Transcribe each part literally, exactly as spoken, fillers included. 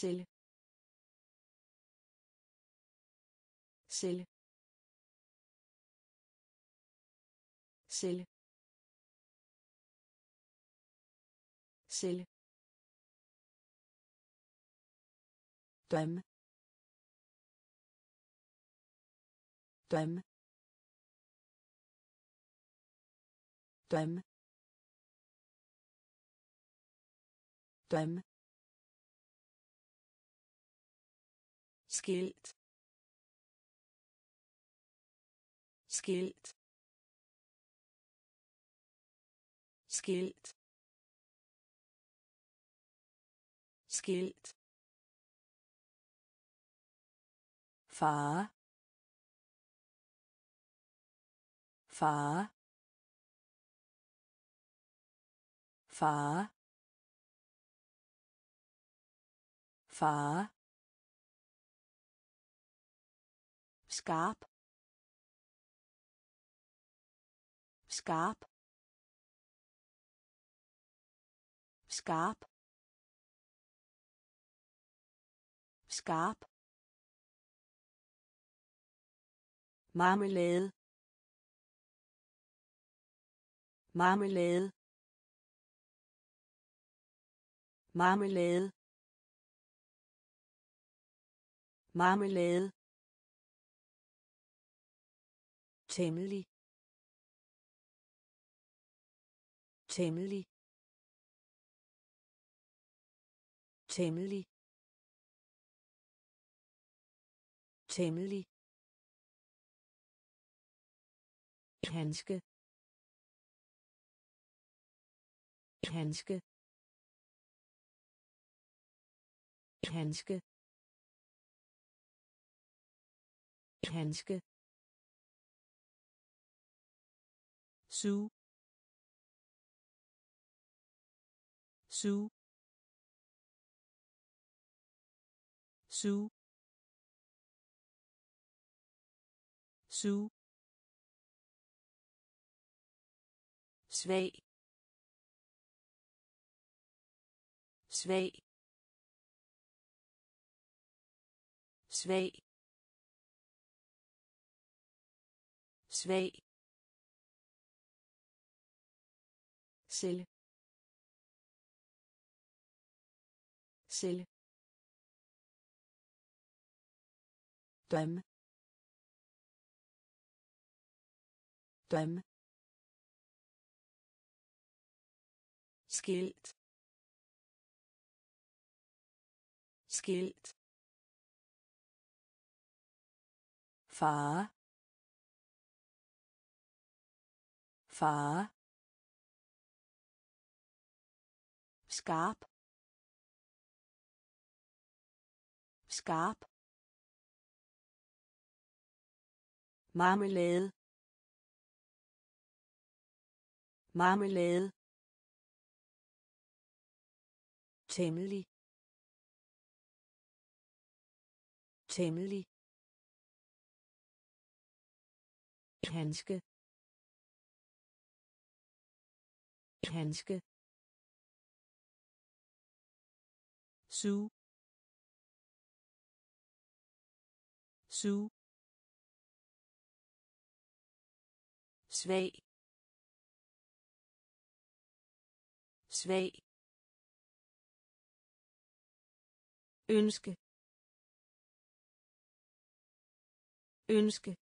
celle celle celle celle drøm drøm drøm drøm skilt skilt skilt skilt far far far far skarp skarp skarp skarp marmelade marmelade marmelade marmelade temmelig temmelig temmelig temmelig handske handske handske handske su su su su svag svag svag svag celle celle drøm drøm skilt skilt far far skarp skarp marmelade marmelade temmelig temmelig handske handske su su svag svag ønske ønske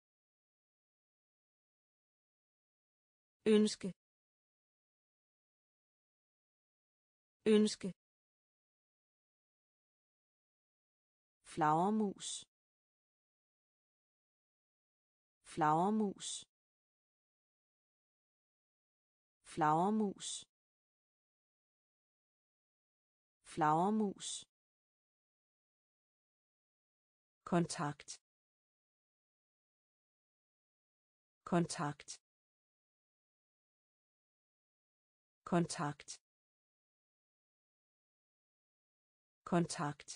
ønske ønske flagermus flagermus flagermus flagermus kontakt kontakt kontakt kontakt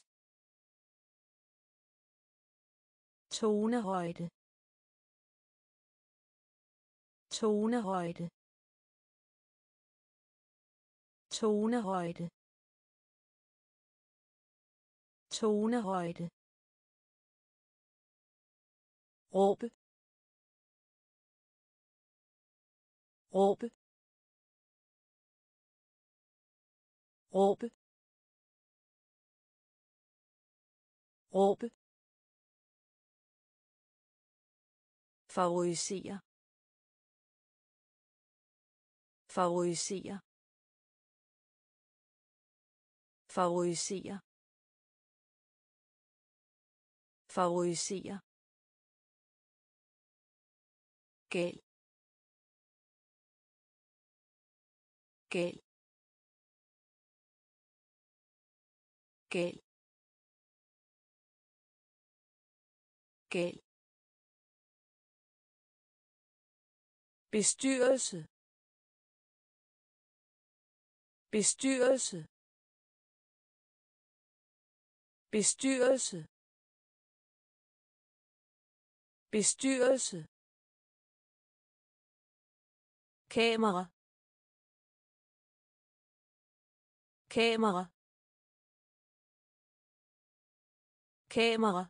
tonehøjde tonehøjde tonehøjde tonehøjde, råbe, råbe, råbe, råbe, favorisere, favorisere, favorisere, favorisere, gal, gal, gal, gal, bestyrelse, bestyrelse, bestyrelse, bestyrelse, kamera, kamera, kamera,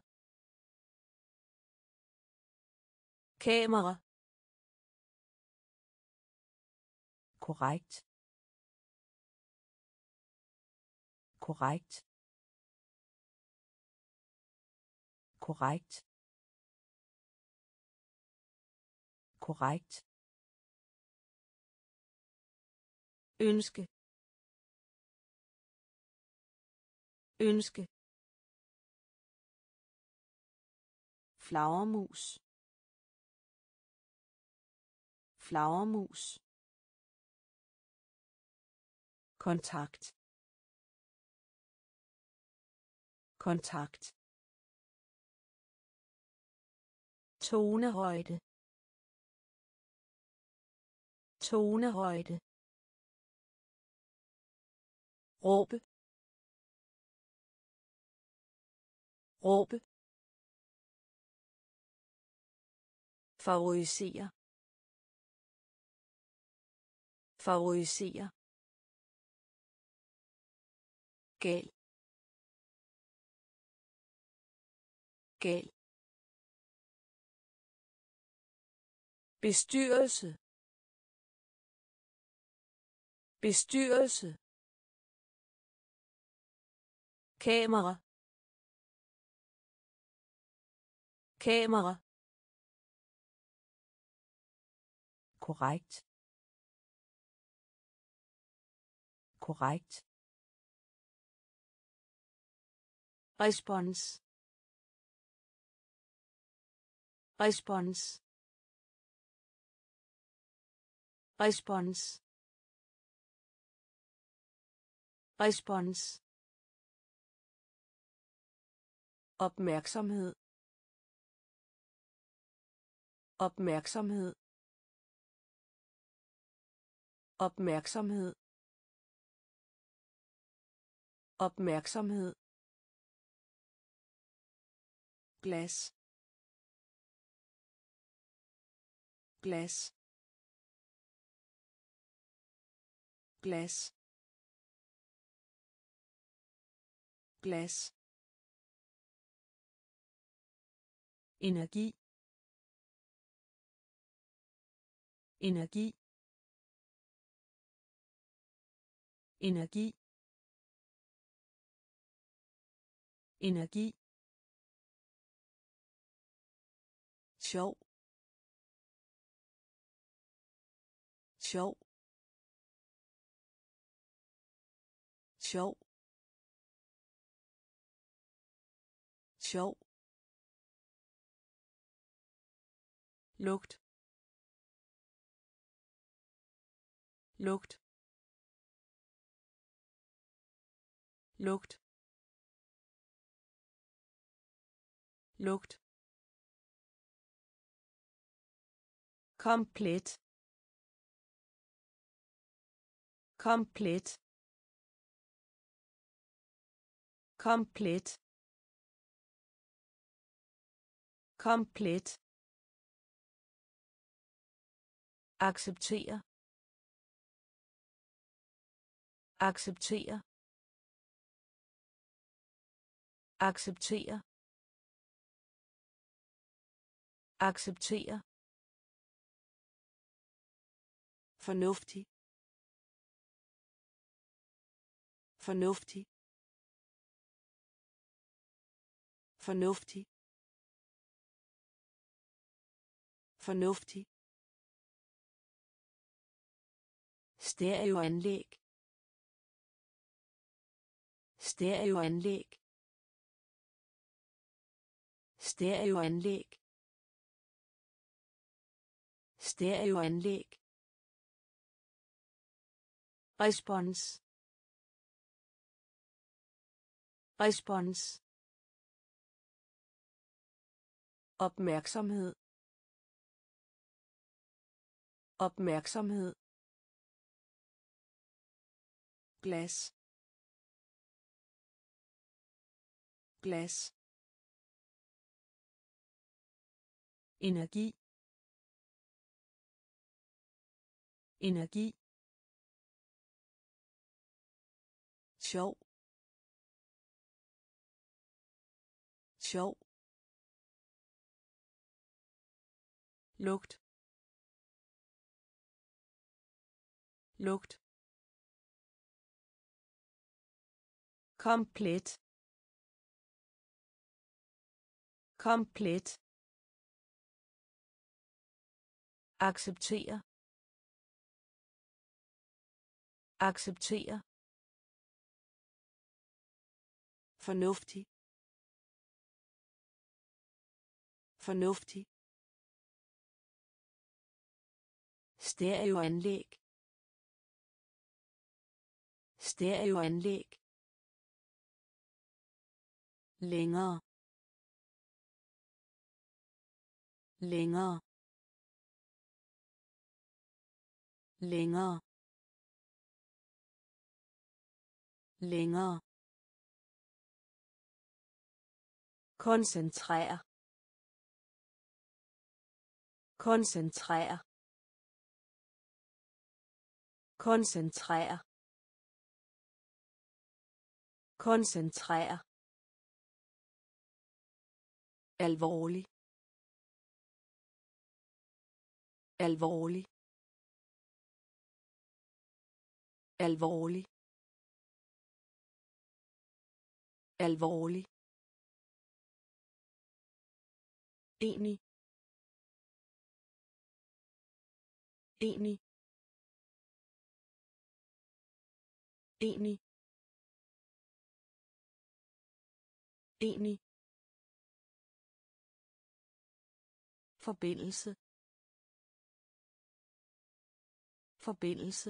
kamera, korrekt, korrekt, korrekt, korrekt, ønske, ønske, flagermus, flagermus, kontakt, kontakt, tonehøjde, tonehøjde, råbe, råbe, favorisere, favorisere, gal, gal, bestyrelse, bestyrelse, kamera, kamera, korrekt, korrekt, respons, respons, respons, respons, opmærksomhed, opmærksomhed, opmærksomhed, opmærksomhed, glas, glas, glas, glas, energi, energi, energi, energi, sjov, sjov, sjov, sjov, lugt, lugt, lugt, lugt, komplet, komplet, komplet, komplet, acceptere, acceptere, acceptere acceptere fornuftig fornuftig fornuftig fornuftig stereoanlæg stereoanlæg stereoanlæg stereoanlæg respons respons opmærksomhed opmærksomhed glas glas energi energi sjov sjov lugt lugt komplet komplet acceptere acceptere fornuftig fornuftig stereoanlæg stereoanlæg længere længere længere længere koncentrere koncentrere koncentrere koncentrere alvorlig alvorlig alvorlig alvorlig enig enig enig enig forbindelse forbindelse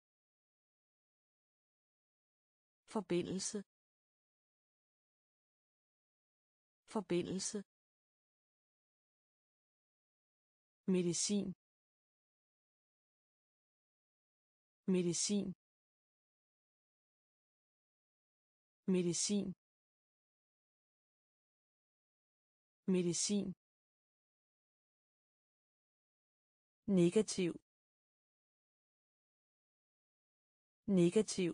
forbindelse forbindelse medicin medicin medicin medicin negativ negativ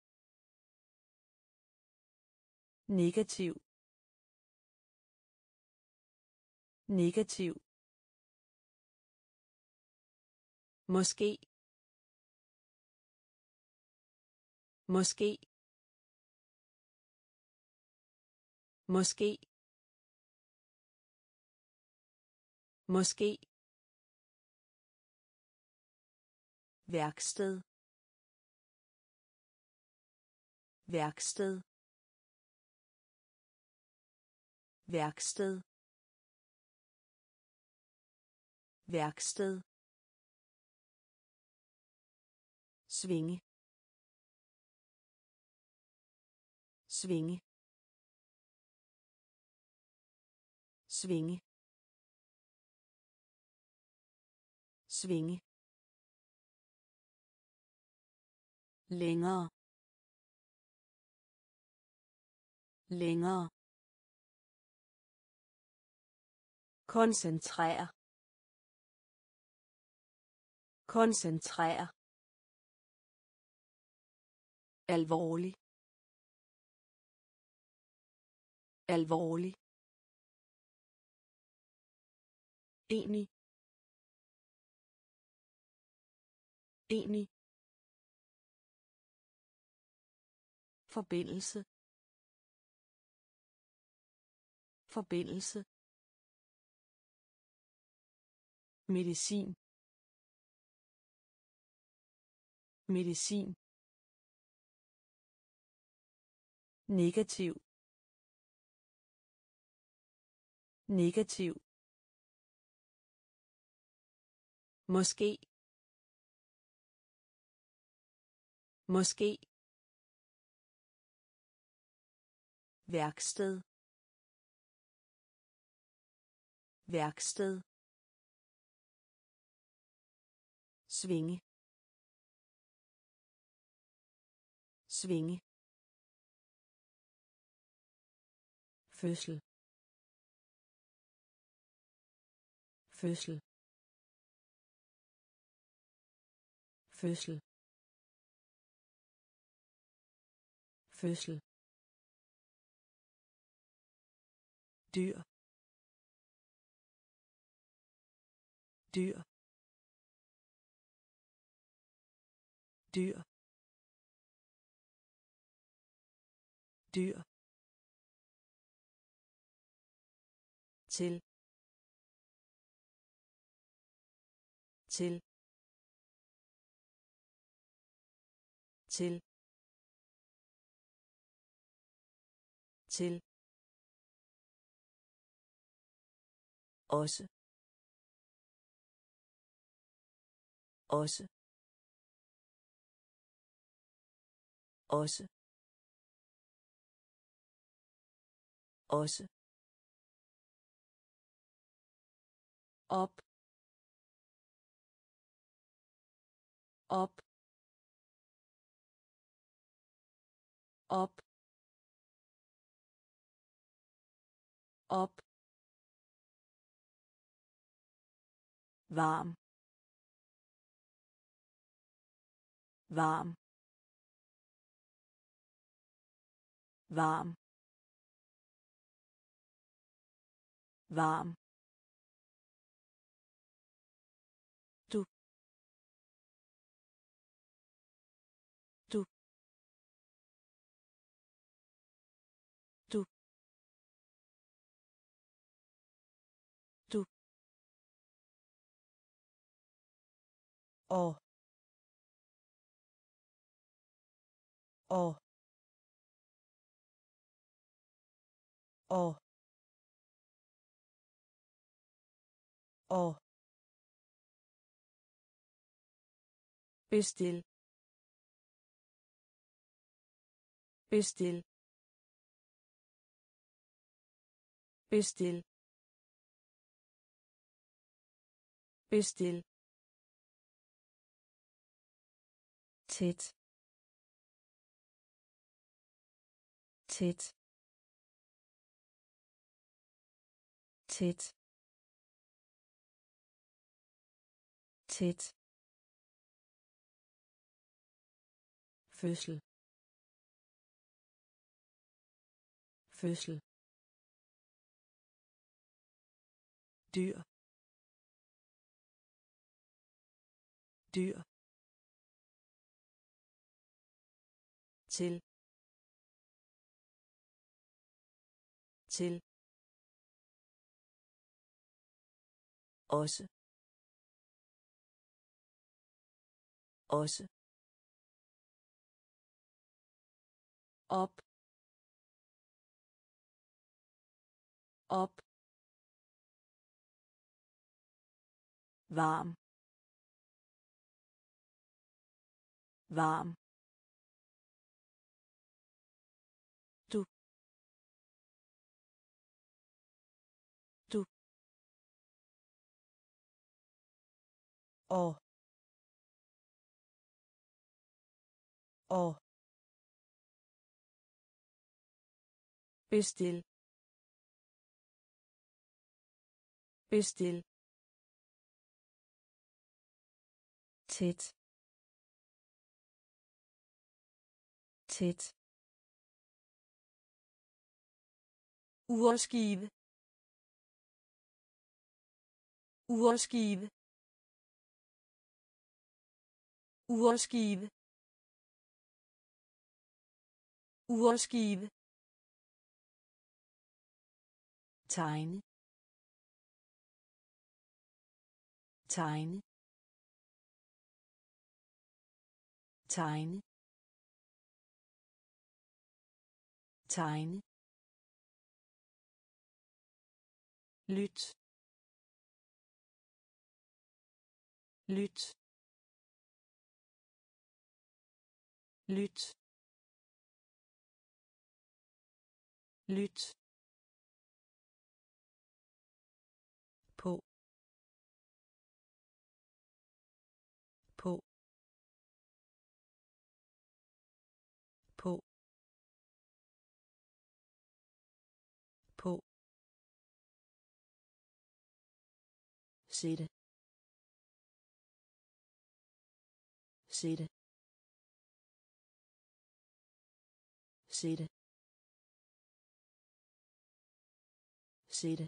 negativ negativ måske måske måske måske værksted værksted værksted værksted svinge svinge svinge svinge længere længere koncentrere koncentrere alvorlig alvorlig, enig, enig, forbindelse, forbindelse, medicin, medicin, negativ, negativ, måske, måske, værksted, værksted, svinge, svinge, fødsel, fødsel, fødsel, fødsel, dyr, dyr, dyr, dyr, til, til, til, til, også, også, også, også, op, op, op, op, varm, varm, varm, varm, du, du, du, du, og, og, og, og, bestil, bestil, bestil, bestil, tæt, tæt, tæt, tæt, fødsel, fødsel, dyr, dyr, til, til, også, også, op, op, varm, varm, du, du, og, og, bestil, bestil, tæt, tæt, urskive urskive urskive urskive tegne tegne tegne tegne lyt lyt lyt lyt på på på på sætte sætte sætte sætte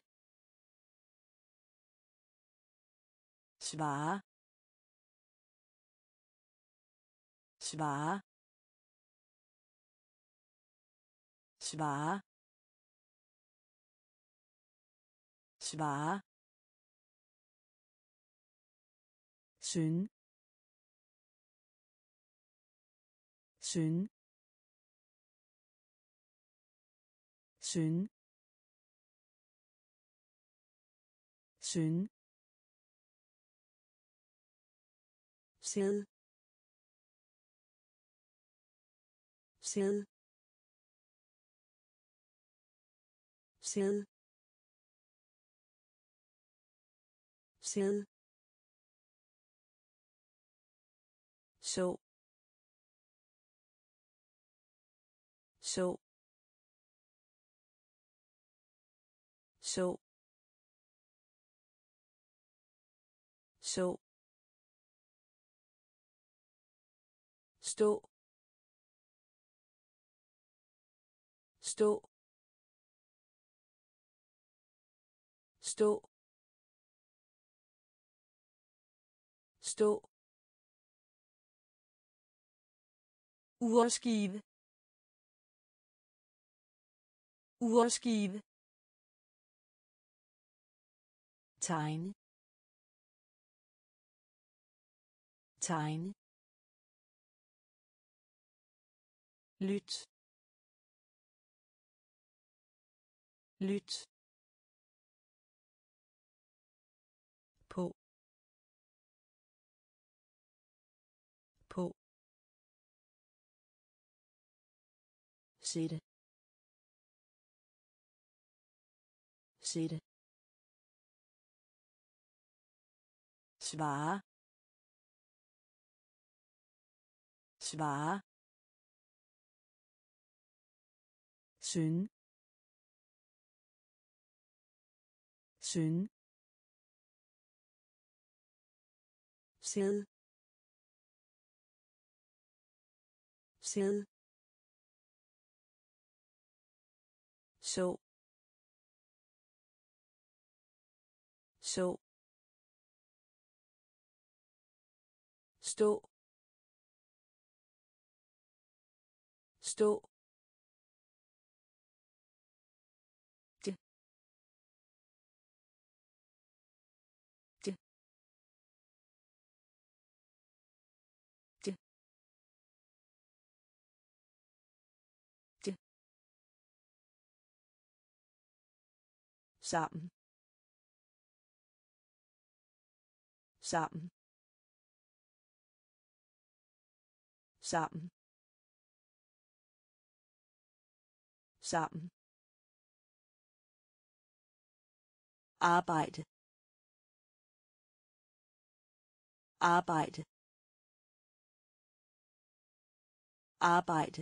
svare svare svare svare synge synge synge synge sæd sæd sæd sæd så så så så stå stå stå stå urskive urskive tegne tegne lyt lyt på på sætte sætte svare svare synge synge sæd sæd så så stå stå det det det det sammen sammen sammen sammen arbejde arbejde arbejde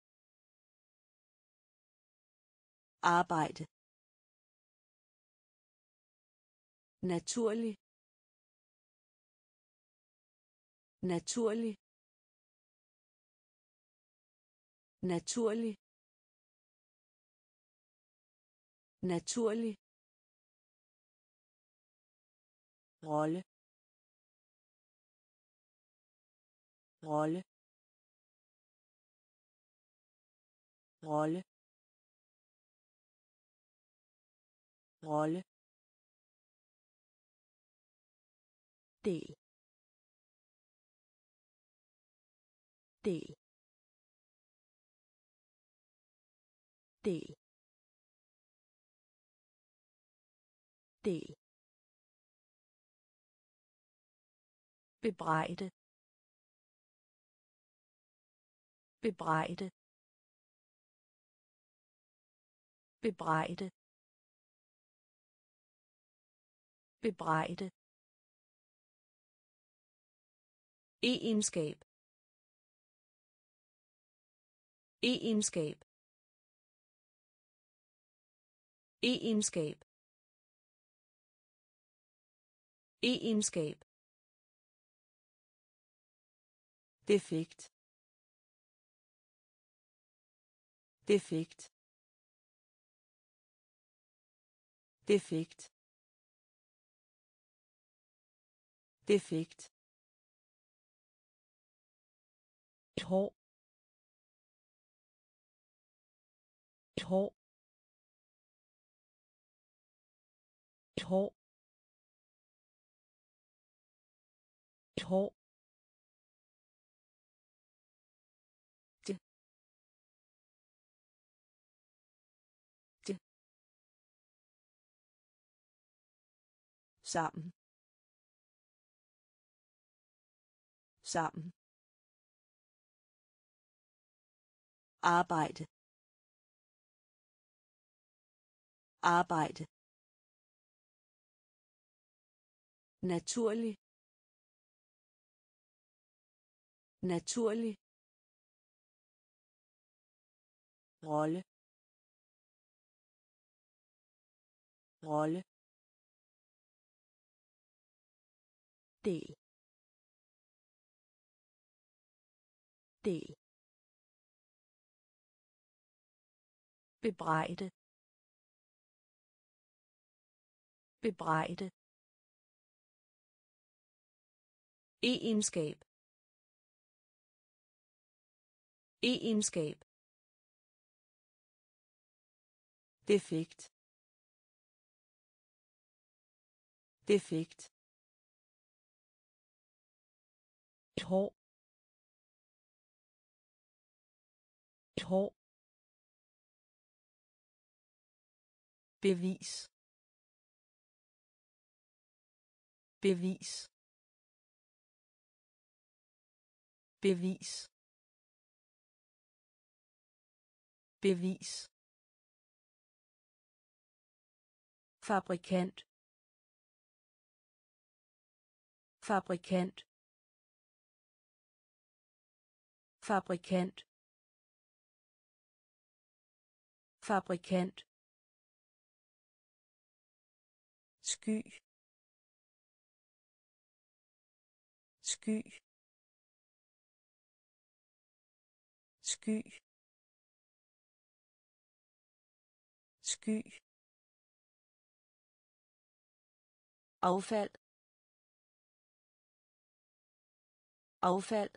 arbejde naturlig naturlig naturlig naturlig rolle rolle rolle rolle del del del del bebrejde bebrejde bebrejde bebrejde egenskab egenskab egenskab egenskab defekt defekt defekt defekt et hår et hår et hår et hår det det sammen sammen arbejde arbejde naturlig naturlig rolle rolle del del bebrejde bebrejde egenskab egenskab defekt defekt et hår et hår bevis bevis bevis bevis fabrikant fabrikant fabrikant fabrikant sky sky sky sky affald affald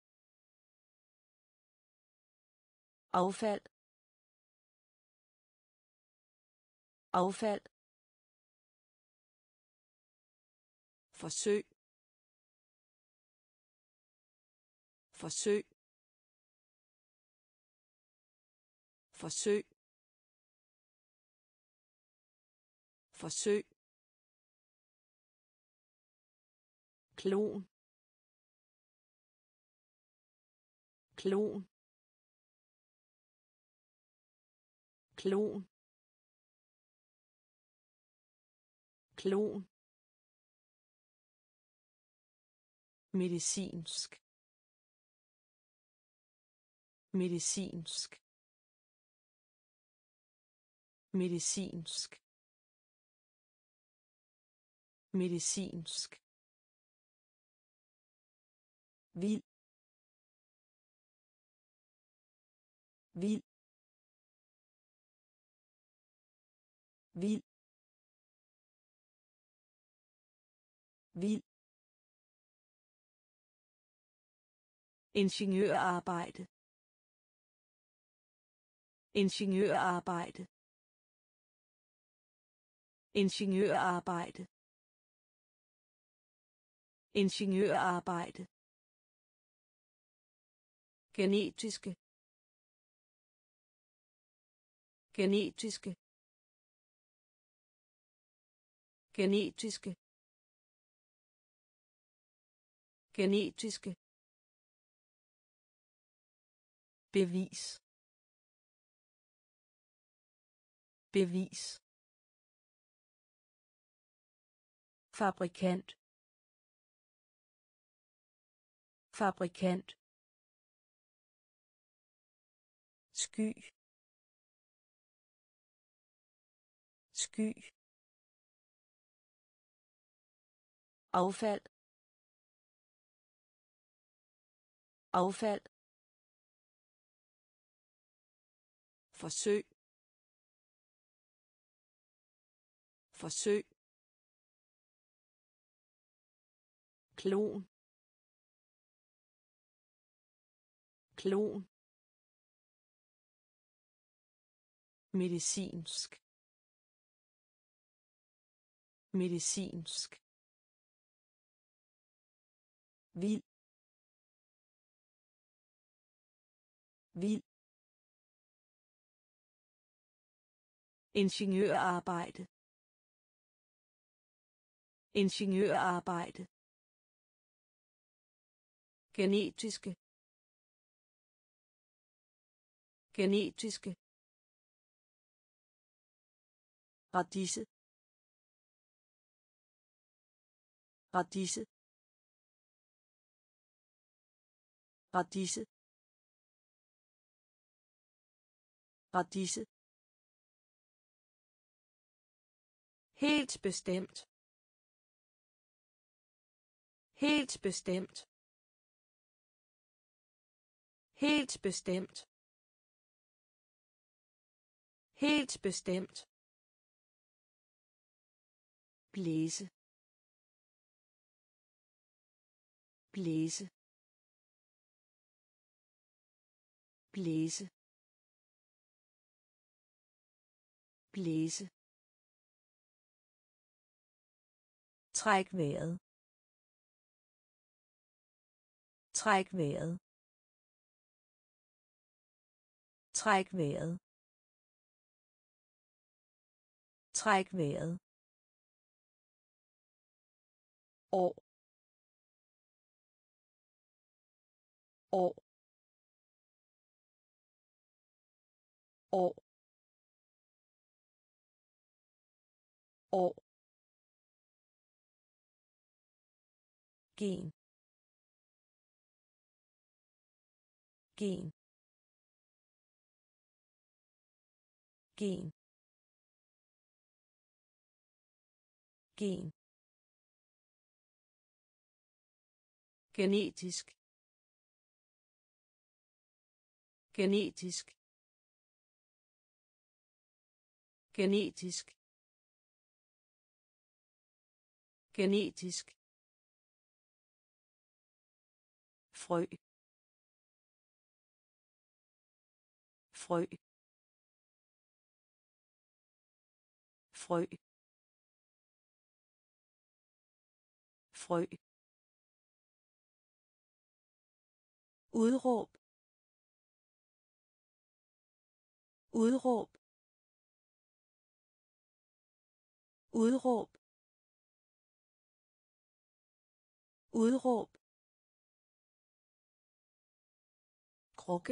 affald affald forsøg forsøg forsøg forsøg klon klon klon klon medicinsk medicinsk medicinsk medicinsk vild vild vild vild ingeniørarbejde ingeniørarbejde ingeniørarbejde ingeniørarbejde genetiske genetiske genetiske genetiske bevis bevis fabrikant fabrikant sky sky affald affald forsøg forsøg klon klon medicinsk medicinsk vild vild ingeniørarbejde ingeniørarbejde genetiske genetiske radise radise radise radise helt bestemt helt bestemt helt bestemt helt bestemt blæse blæse blæse blæse træk vejret træk vejret træk vejret træk vejret år år år år gen gen gen gen genetisk genetisk genetisk genetisk frø frø frø frø udråb udråb udråb udråb krukke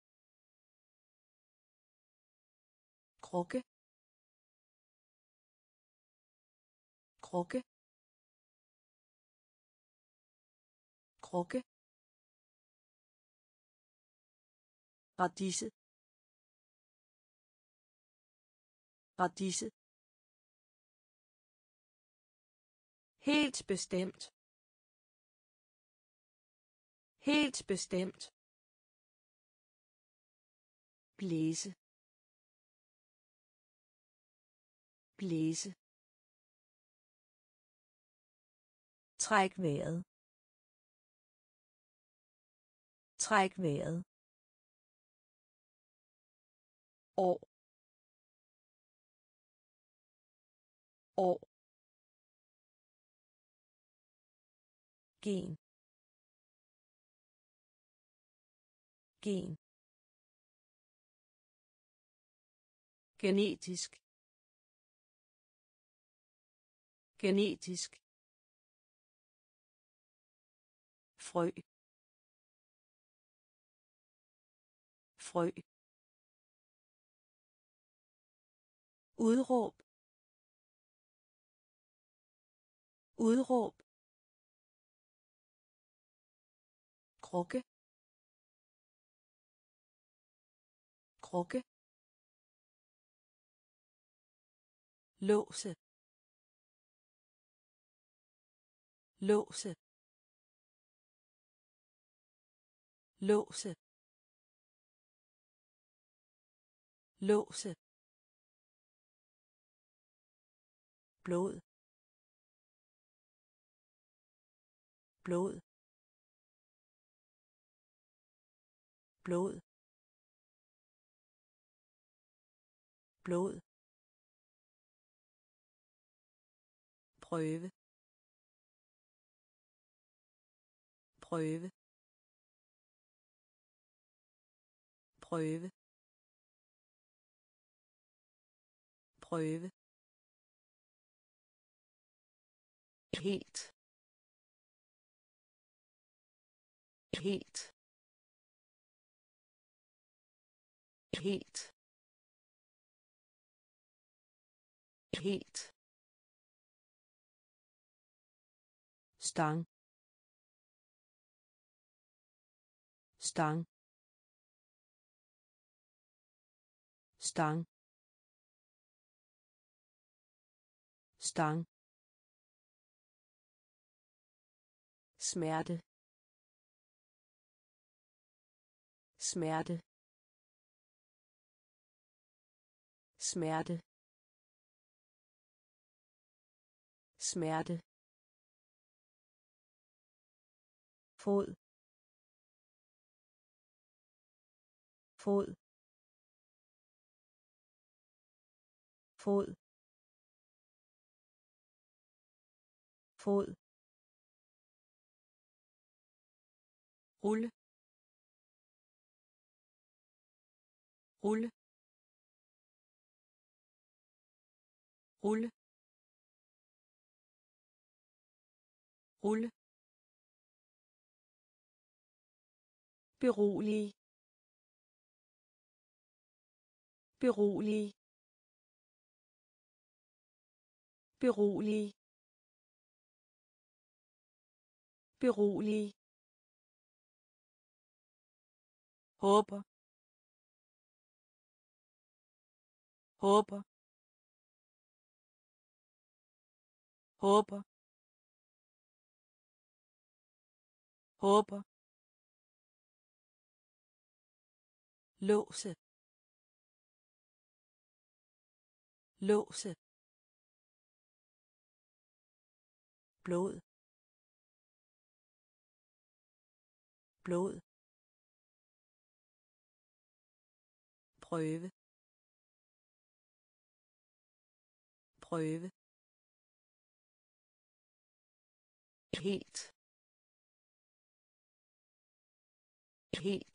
krukke krukke krukke radise radise helt bestemt helt bestemt blæse blæse, træk vejret, træk vejret, år, år, gen, gen, genetisk, genetisk, frø, frø, udråb, udråb, krukke, krukke, låse, låse, låse, låse, blod, blod, blod, blod, prøve, prøve, prøve, prøve, helt, helt, helt, helt, stang, stang, stang, stang, smerte, smerte, smerte, smerte, fod, fod, fod, fod, rulle, rulle, rulle, rulle, berolig, berolig, berolig, berolig, håber, håber, håber, håber, låse, låse, blod, blod, prøve, prøve, helt, helt,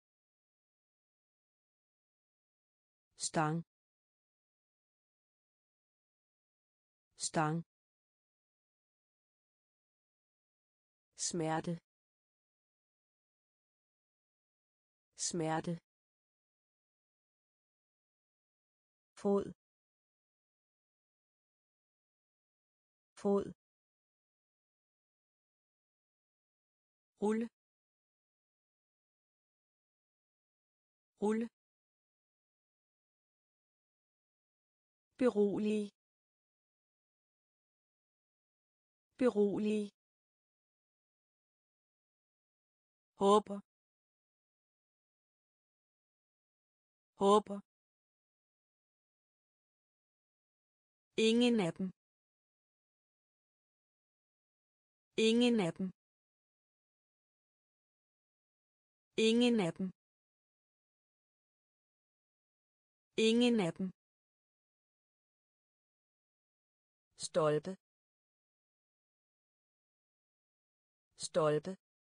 stang, stang, smerte, smerte, fod, fod, rulle, rulle, berolig, berolig, håber, håber, Ingen af dem. Ingen af dem. Ingen af dem. Ingen af dem. Stolpe. Stolpe.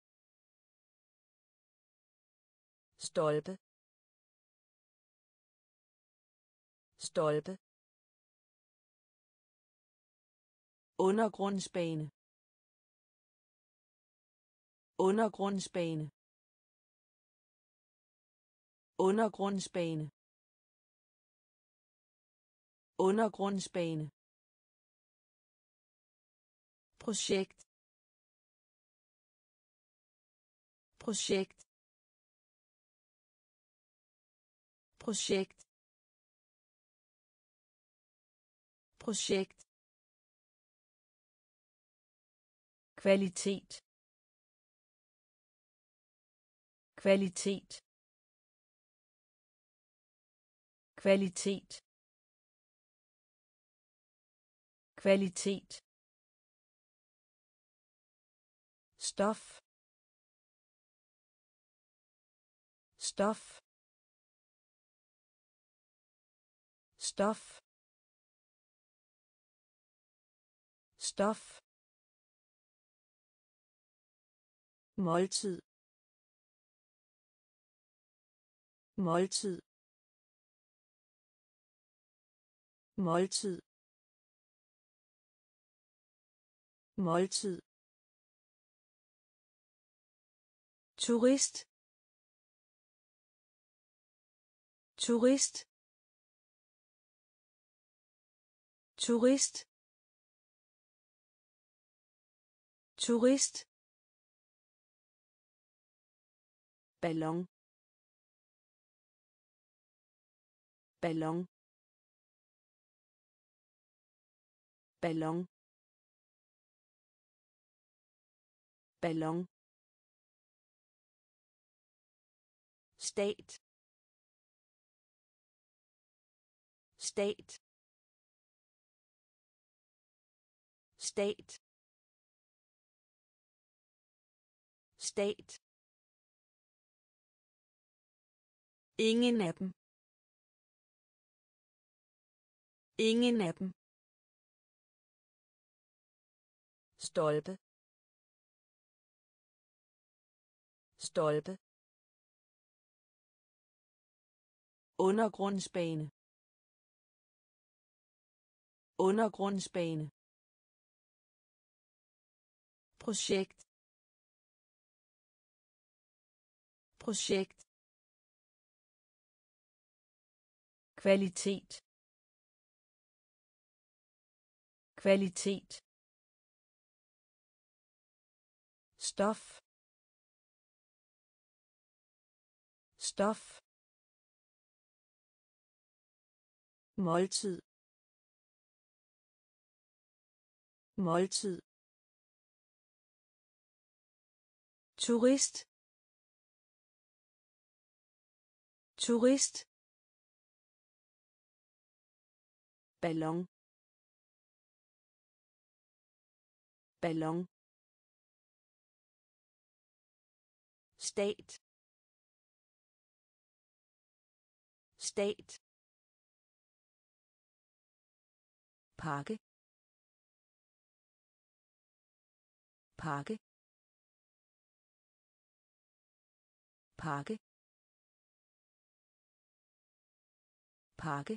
Stolpe. Stolpe. Undergrundsbane. Undergrundsbane. Undergrundsbane. Undergrundsbane. Projekt. Projekt. Projekt. Projekt. Kvalitet. Kvalitet. Kvalitet. Kvalitet. Stof. Stof. Stof. Stof. Måltid. Måltid. Måltid. Måltid. Turist. Turist. Turist. Turist. Ballon. Ballon. Ballon. Ballon. Stat. Stat. Stat. Stat. Ingen af dem. Ingen af dem. Stolpe. Stolpe. Undergrundsbane. Undergrundsbane. Projekt. Projekt. Kvalitet. Kvalitet. Stof. Stof. Måltid. Måltid. Turist. Turist. Ballon. Ballon. Stat. Stat. Pakke. Pakke. Pakke. Pakke.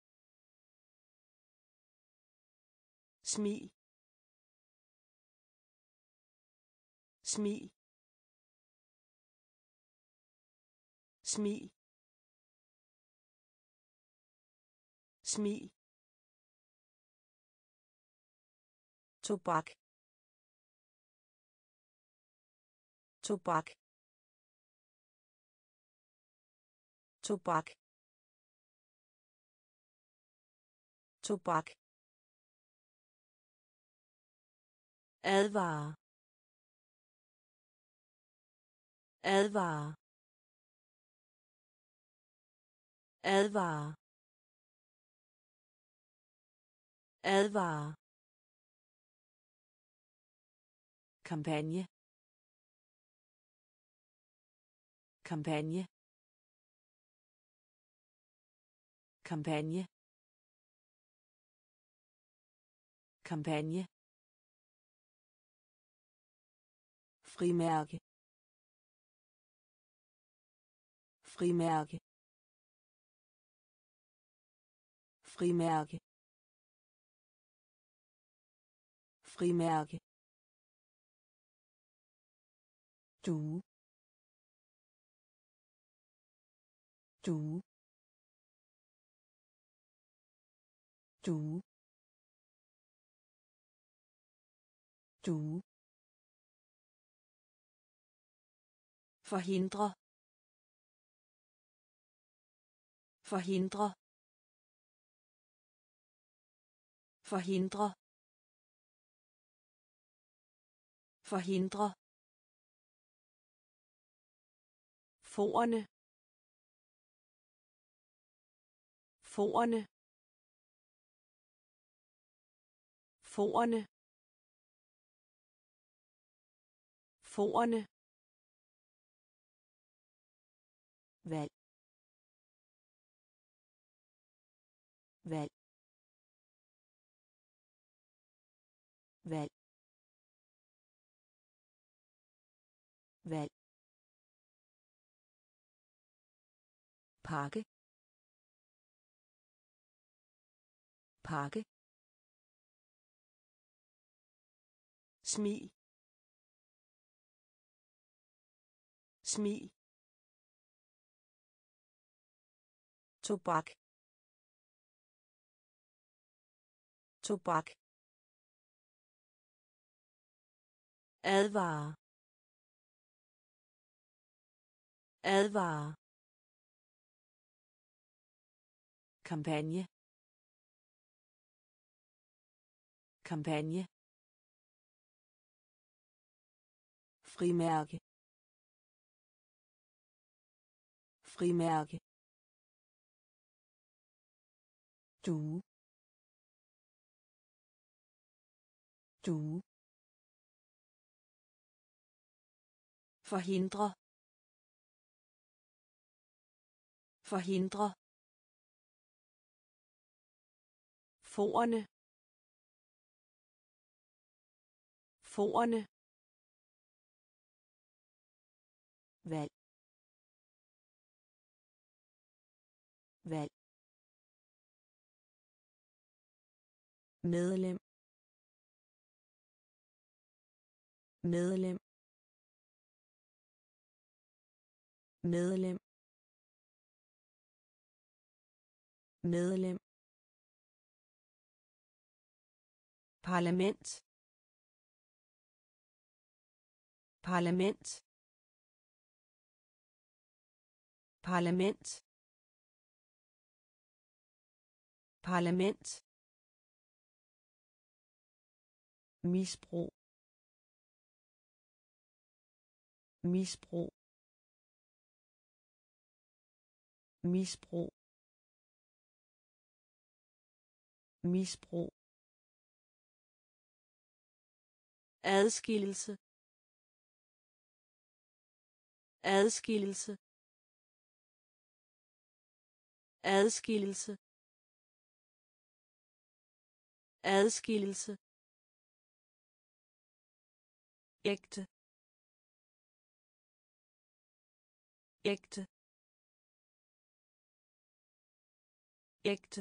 Smil. Smil. Smil. Smil. Tobak. Tobak. Tobak. Tobak. Advare. Advare. Advare. advare, kampagne, kampagne, kampagne, kampagne, frimærke, frimærke, frimærke, frimærke, du, du, du, du, forhindre, forhindre, forhindre, forhindre, forerne, forerne, forerne, forerne, valg, valg, valg, valg, pakke, pakke, smil, smil, tobak, tobak, advare, advare, kampagne, kampagne, frimærke, frimærke, du, du, forhindre, forhindre, forerne, forerne, valg, valg, medlem, medlem, medlem, medlem, parlament, parlament, parlament, parlament, misbrug, misbrug, misbrug, misbrug, adskillelse, adskillelse, adskillelse, adskillelse, ægte, ægte, ægte,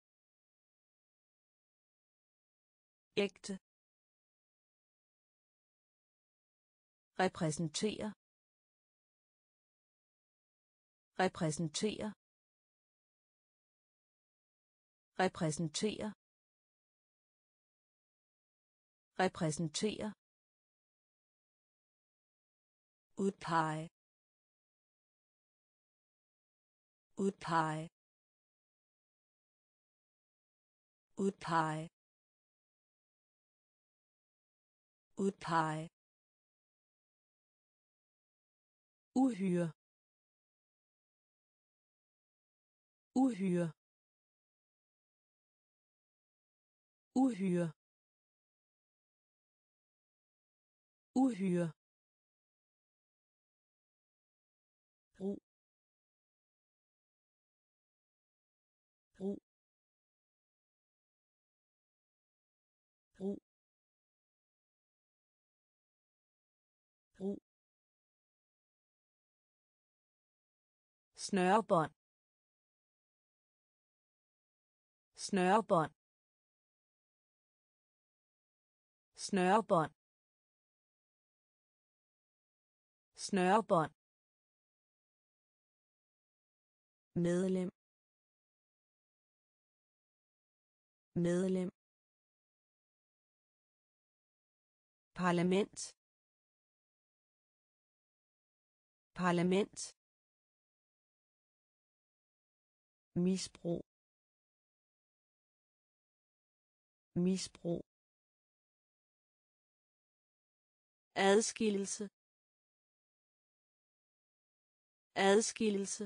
ægte, repræsentere, repræsentere, repræsentere, repræsentere, udpege, udpege, udpege, udpege, uhyre, uhyre, uhyre, uhyre, brug, brug, brug, brug, snørebånd, snørebånd, snørebånd, snørebånd, medlem, medlem, parlament, parlament, misbrug, misbrug, adskillelse, adskillelse,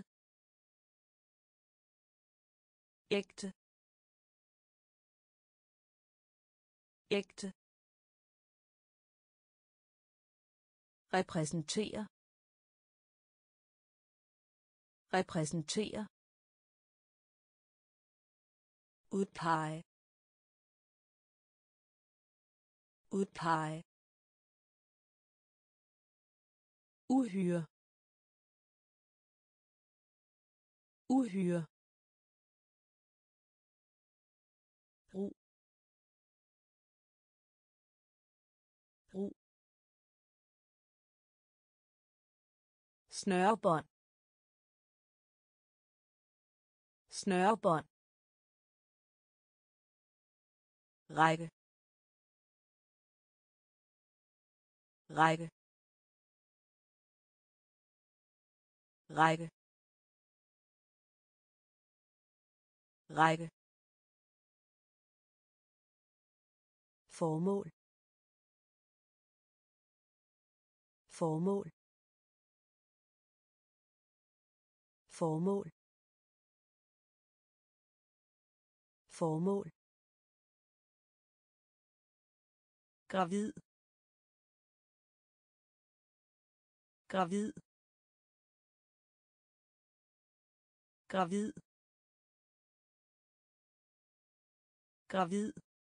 ægte, ægte, repræsentere, repræsentere, udpege, udpege, uhyre, uhyre, brug, brug, snørebånd, snørebånd, række, række, række, række, formål, formål, formål, formål, gravid, gravid, gravid, gravid,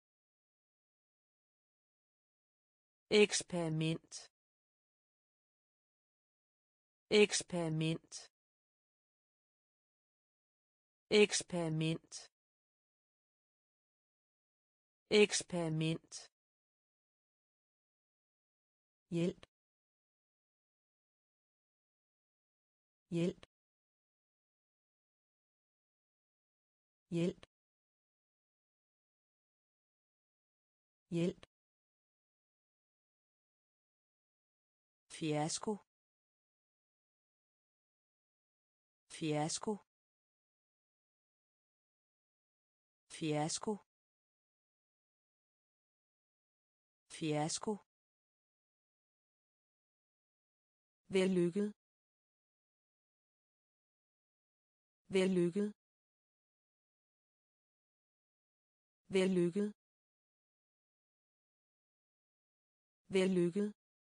eksperiment, eksperiment, eksperiment, eksperiment, hjælp, hjælp, hjælp, hjælp, fiasko, fiasko, fiasko, fiasko, vellykket, vellykket, vellykket, vellykket,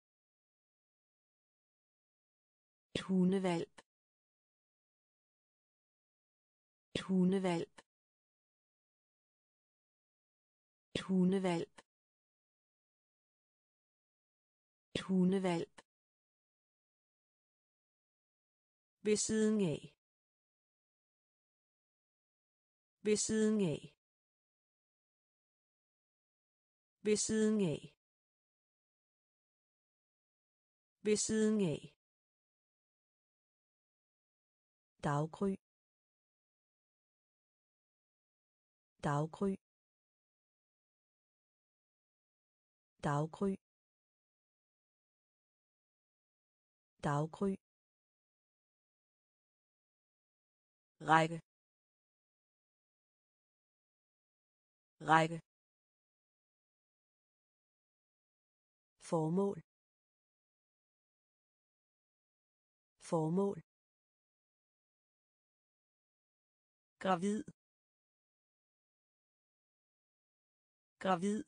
et hundevalp, et hundevalp, et hundevalp, et hundevalp, ved siden af, ved siden af, ved siden af, ved siden af, daggry, daggry, daggry, daggry, række, række, formål, formål, gravid, gravid,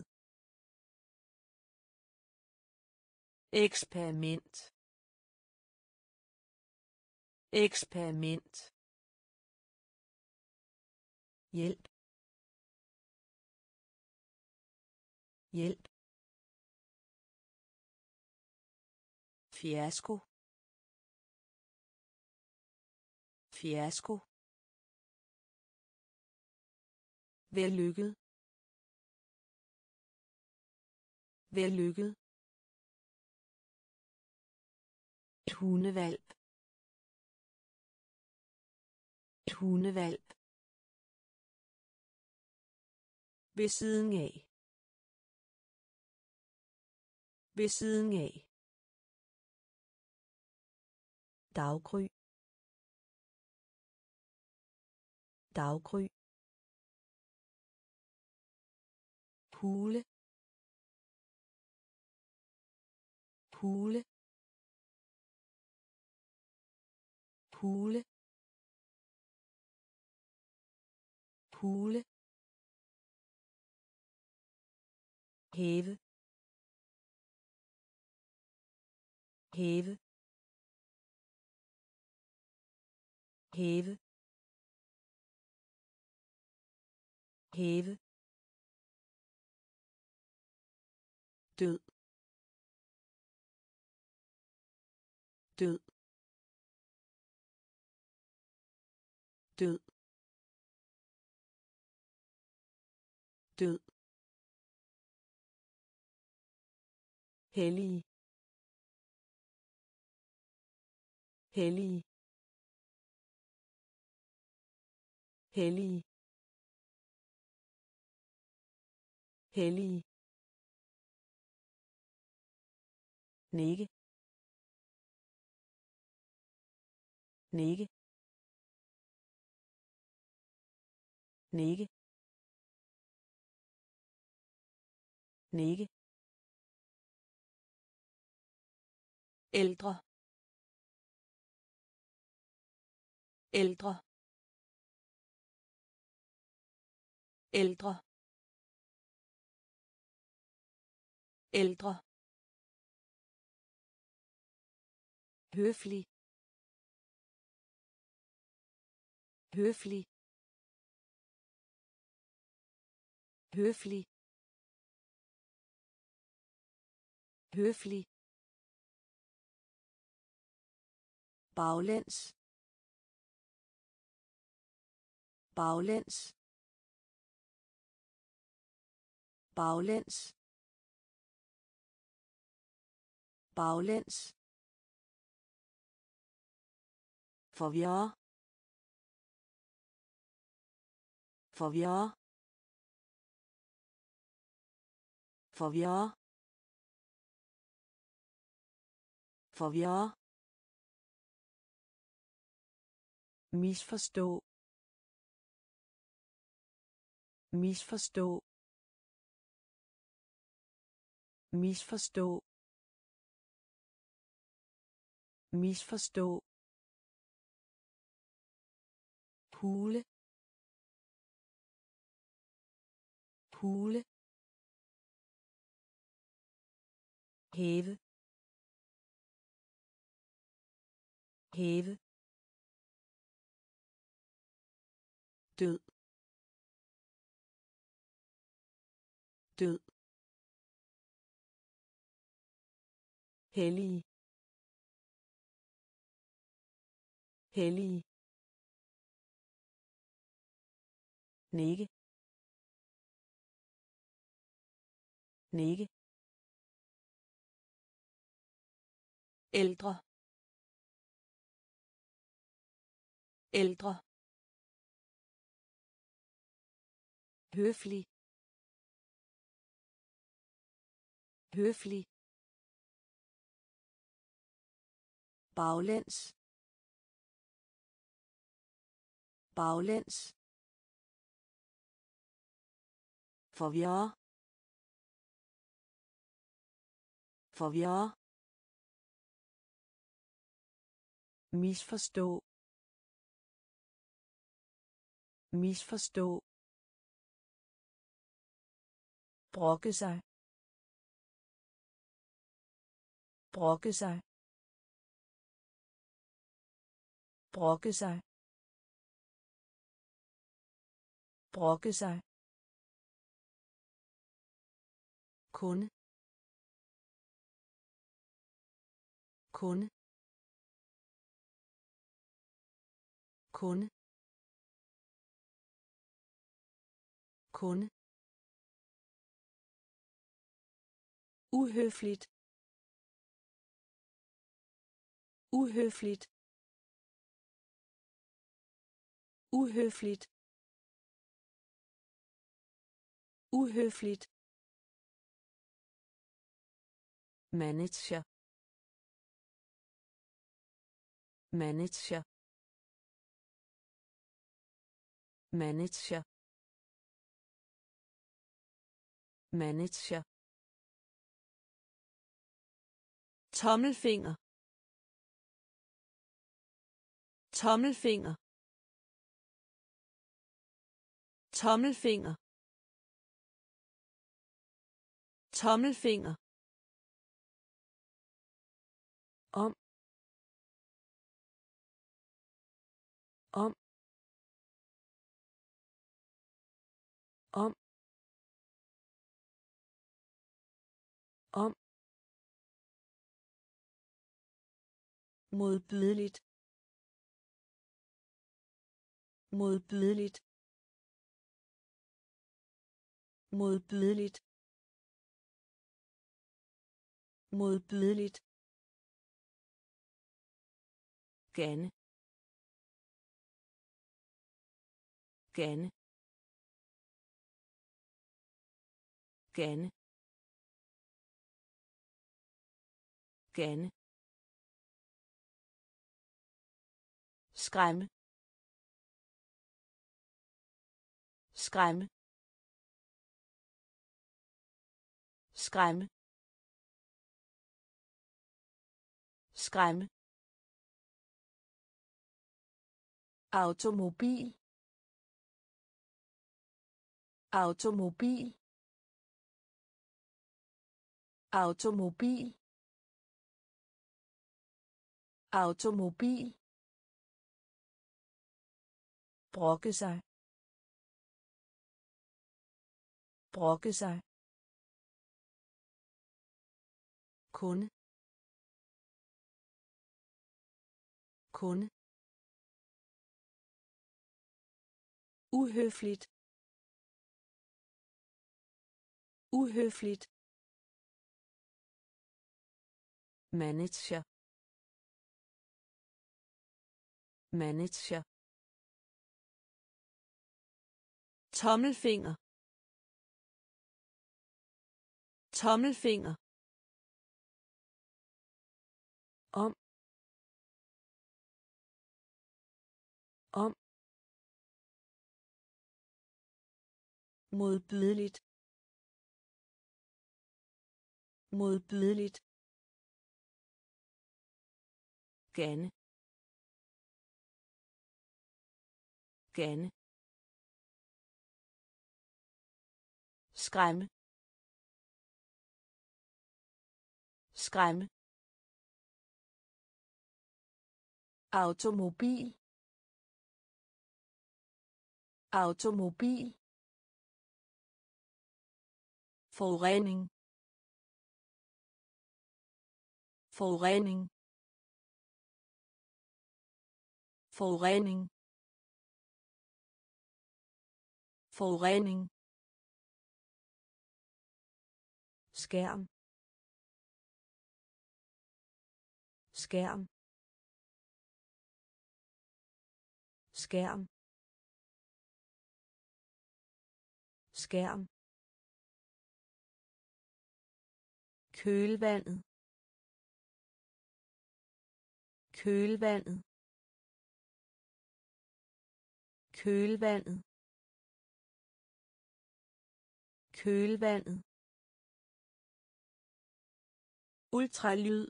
eksperiment, eksperiment, hjælp, hjælp, fiasko, fiasko, vellykket, vellykket, et hundevalp, et hundevalp, ved siden af, ved siden af, daggry, daggry, hule, hule, hule, hule, hæve, hæve, hæve, hæve, død, død, død, død, hellig, hellig, hellig, hellig, nikke, nikke, nikke, nikke, ældre, ældre, ældre, ældre, høflig, høflig, høflig, høflig, baglæns, baglæns, baglæns, baglæns, forvirre, forvirre, forvirre, forvirre, misforstå, misforstå, misforstå, misforstå, hule, hule, hæve, hæve, død, død, hellig, hellig, nikke, nikke, ældre, ældre, høflig, høflig, baglæns, baglæns, forvirre, forvirre, misforstå, misforstå, brokke sig, brokke sig, brokke sig, brokke sig, kunde, kunde, kunde, kunde, uhøfligt, uhøfligt, uhøfligt, uhøfligt, manager, manager, manager, manager, tommelfinger, tommelfinger, tommelfinger, tommelfinger, om, om, om, om, modbydeligt, modbydeligt, modbydeligt, modbydeligt, gerne, gerne, gerne, gerne, skræmme, skræmme, skræmme, skræmme, automobil, automobil, automobil, automobil, brokke sig, brokke sig, kunde, kunde, uhøfligt, uhøfligt, manager, manager, tommelfinger, tommelfinger, om, om, modbydeligt, modbydeligt, gerne, gerne, skræmme, skræmme, automobil, automobil, forurening, forurening, forurening, forurening, skærm, skærm, skærm, skærm, kølvandet, kølvandet, kølvandet, kølvandet, ultralyd,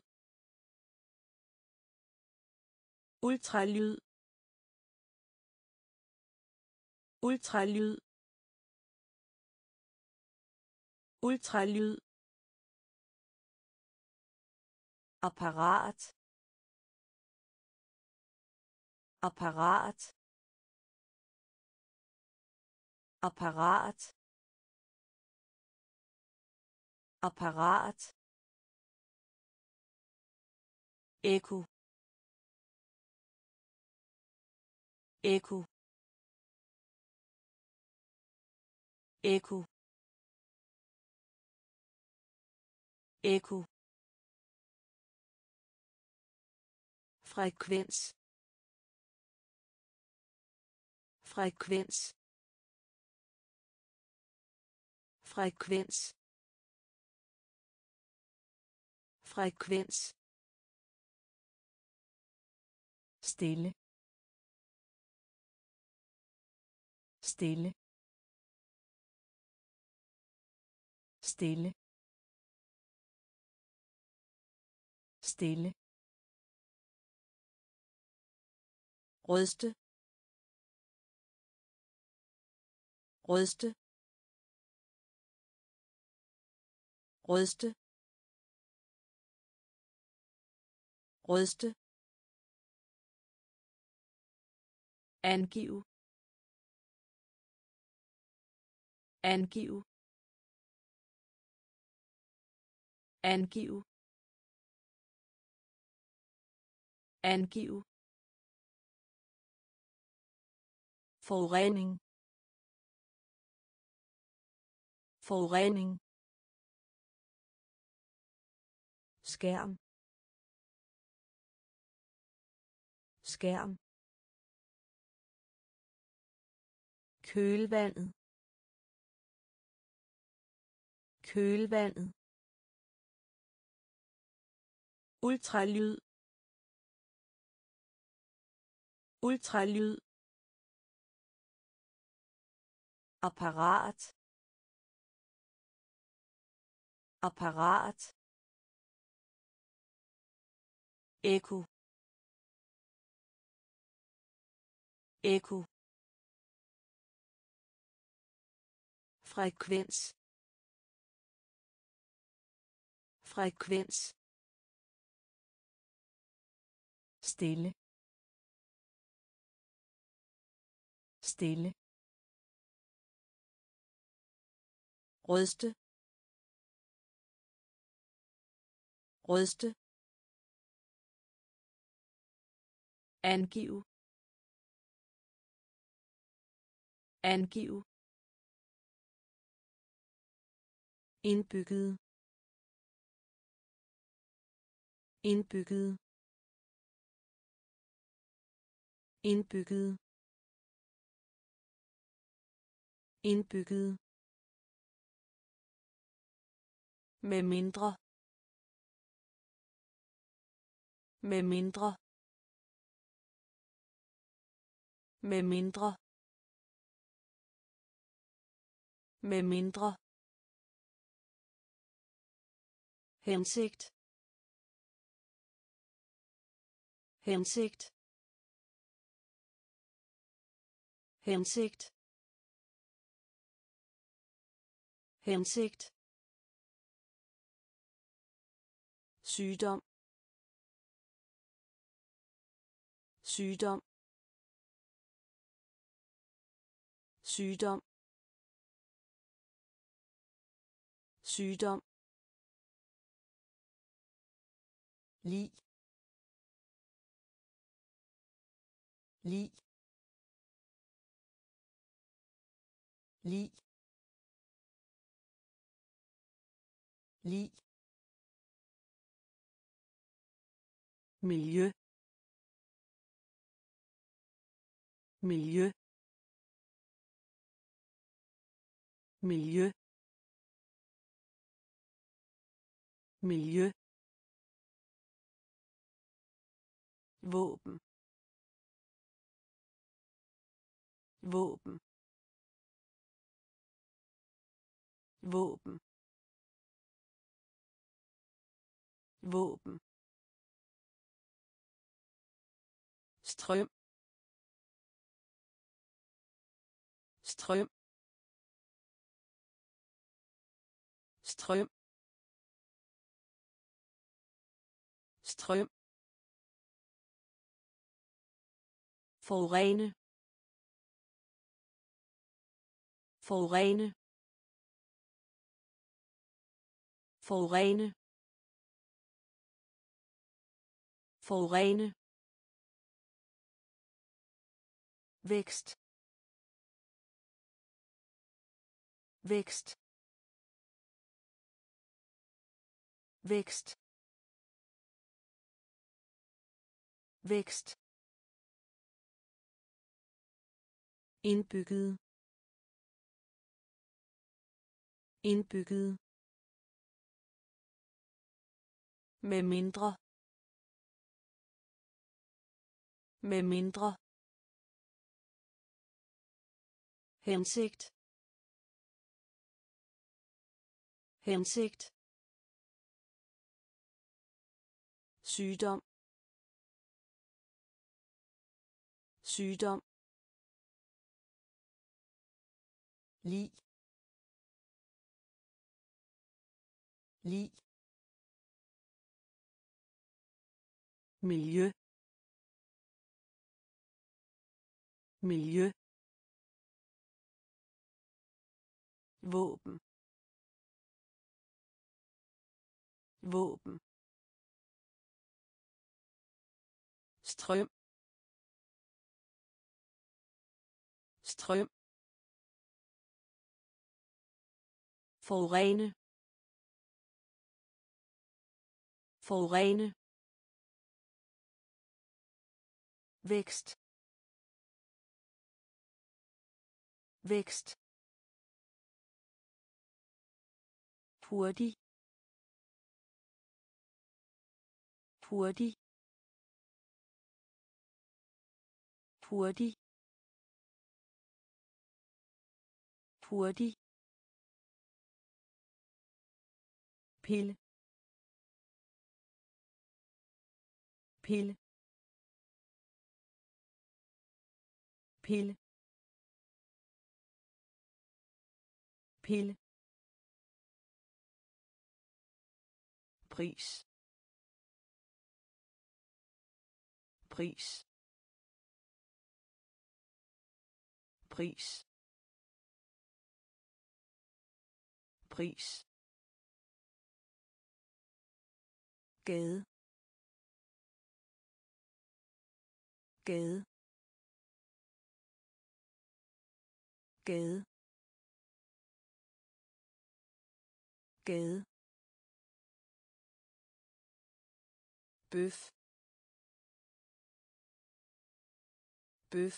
ultralyd, ultralyd, ultralyd, apparat, apparat, apparat, apparat, ekko, ekko, ekko, ekko, frekvens, frekvens, frekvens, frekvens, stille, stille, stille, stille, ryste, ryste, ryste, ryste, angiv, angiv, angiv, angiv, forurening, forurening, skærm, skærm, kølvandet, kølvandet, ultralyd, ultralyd, apparat, apparat, ekko, ekko, frekvens, frekvens, stille, stille, ryste, ryste, angiv, angiv, indbygget, indbygget, indbygget, indbygget, med mindre, med mindre, med mindre, med mindre, hensigt, hensigt, hensigt, hensigt, sygdom, sygdom, sygdom, sygdom, lig, lig, lig, lig, miljø, miljø, miljø, miljø, våben, våben, våben, våben, strøm, strøm, strøm strøm forurene forurene forurene forurene vækst vækst vækst vækst indbygget indbygget med mindre med mindre hensigt hensigt sygdom sygdom lig lig miljø miljø våben våben strøm strøm forurene forurene vækst vækst hurtig hurtig hurtig hurtig pille pille pille pille pris pris pris pris gade gade gade gade bøf bøf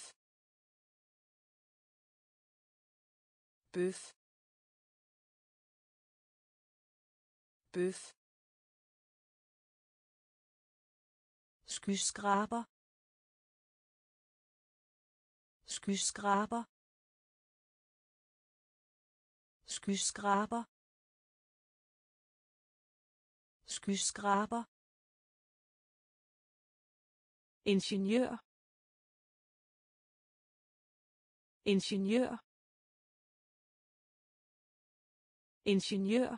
bøf bøf skyskraber skyskraber skyskraber skyskraber ingeniør ingeniør ingeniør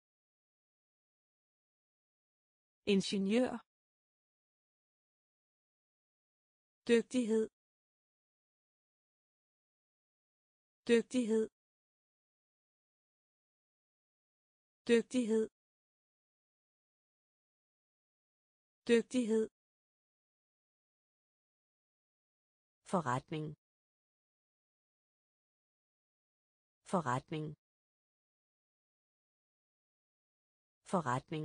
ingeniør dygtighed dygtighed dygtighed dygtighed forretning forretning forretning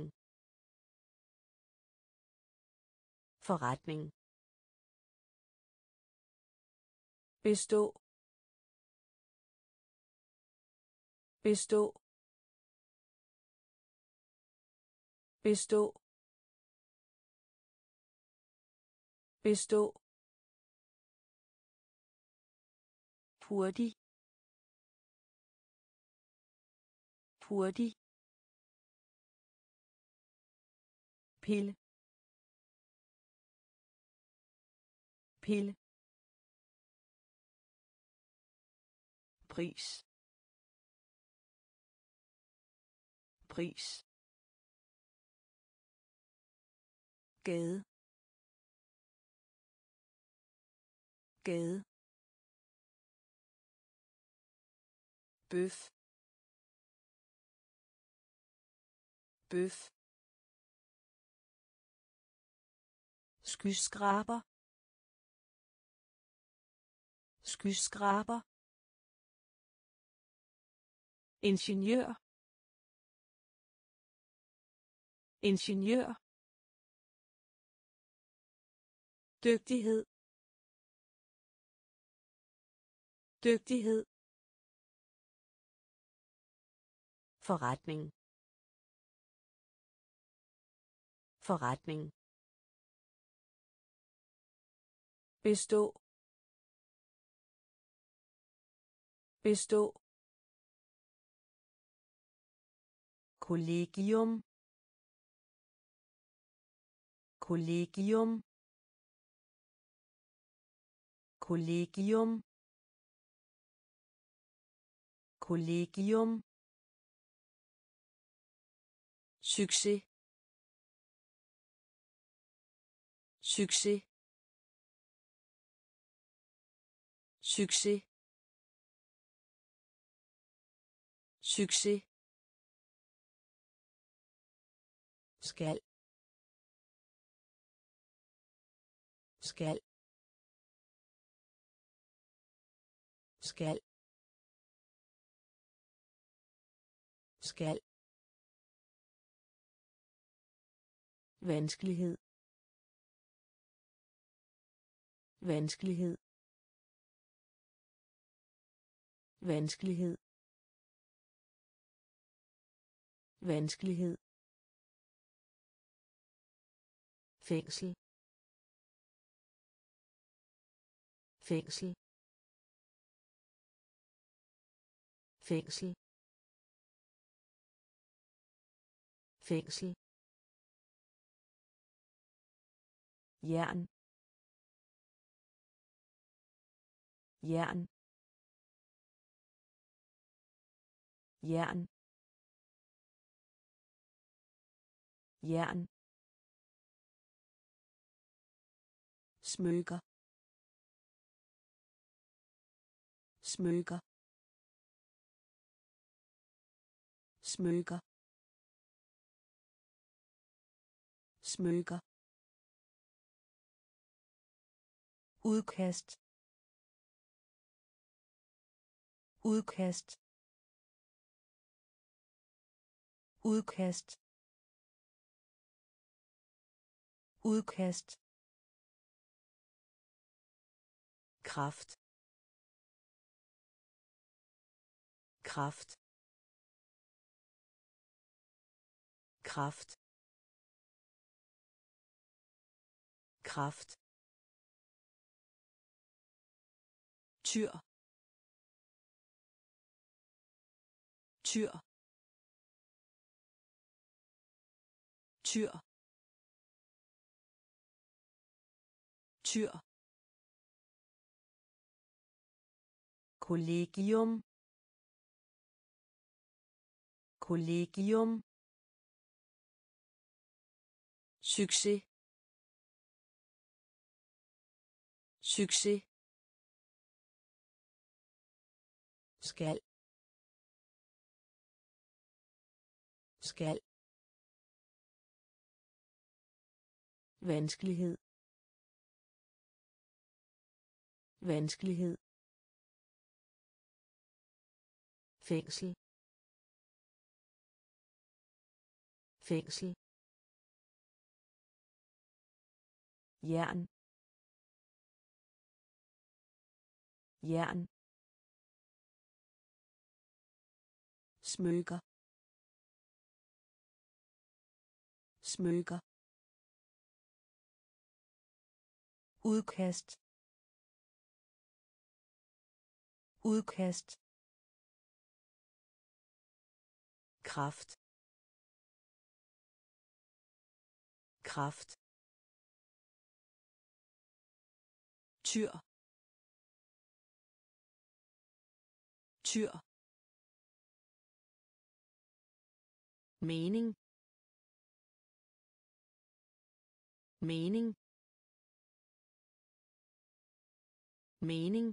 forretning bestå bestå bestå bestå hurtig hurtig pille pille pris pris gade gade bøf bøf skyskraber skyskraber ingeniør ingeniør dygtighed dygtighed forretning forretning bestå bestå kollegium kollegium kollegium kollegium succes succes succes succes skal skal skal skal vanskelighed vanskelighed vanskelighed vanskelighed fængsel fængsel fængsel fængsel jern jern jern jern smykker smykker smykker smykker udkast udkast udkast udkast kraft kraft kraft kraft tyr tyr tyr tyr kollegium kollegium succes succes skal skal vanskelighed vanskelighed fængsel fængsel jern jern smykker smykker udkast udkast kraft kraft tyr tyr mening mening mening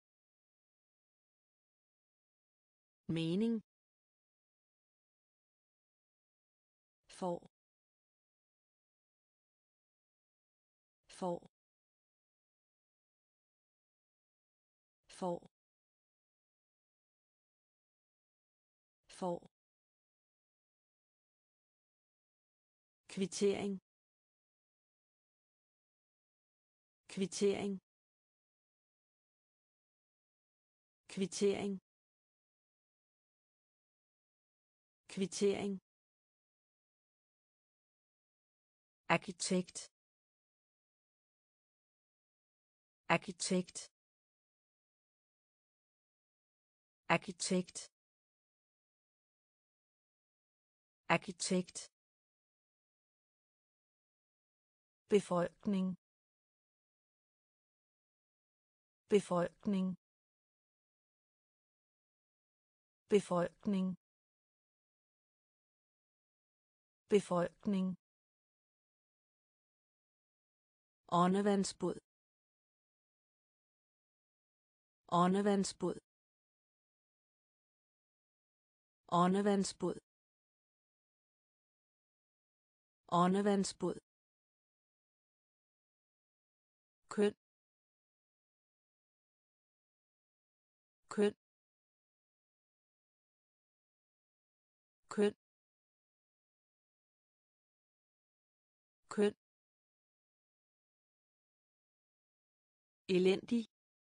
mening for for for for kvittering kvittering kvittering kvittering arkitekt arkitekt arkitekt arkitekt befolkning befolkning befolkning befolkning åndevandsbåd åndevandsbåd åndevandsbåd åndevandsbåd køn køn køn køn elendig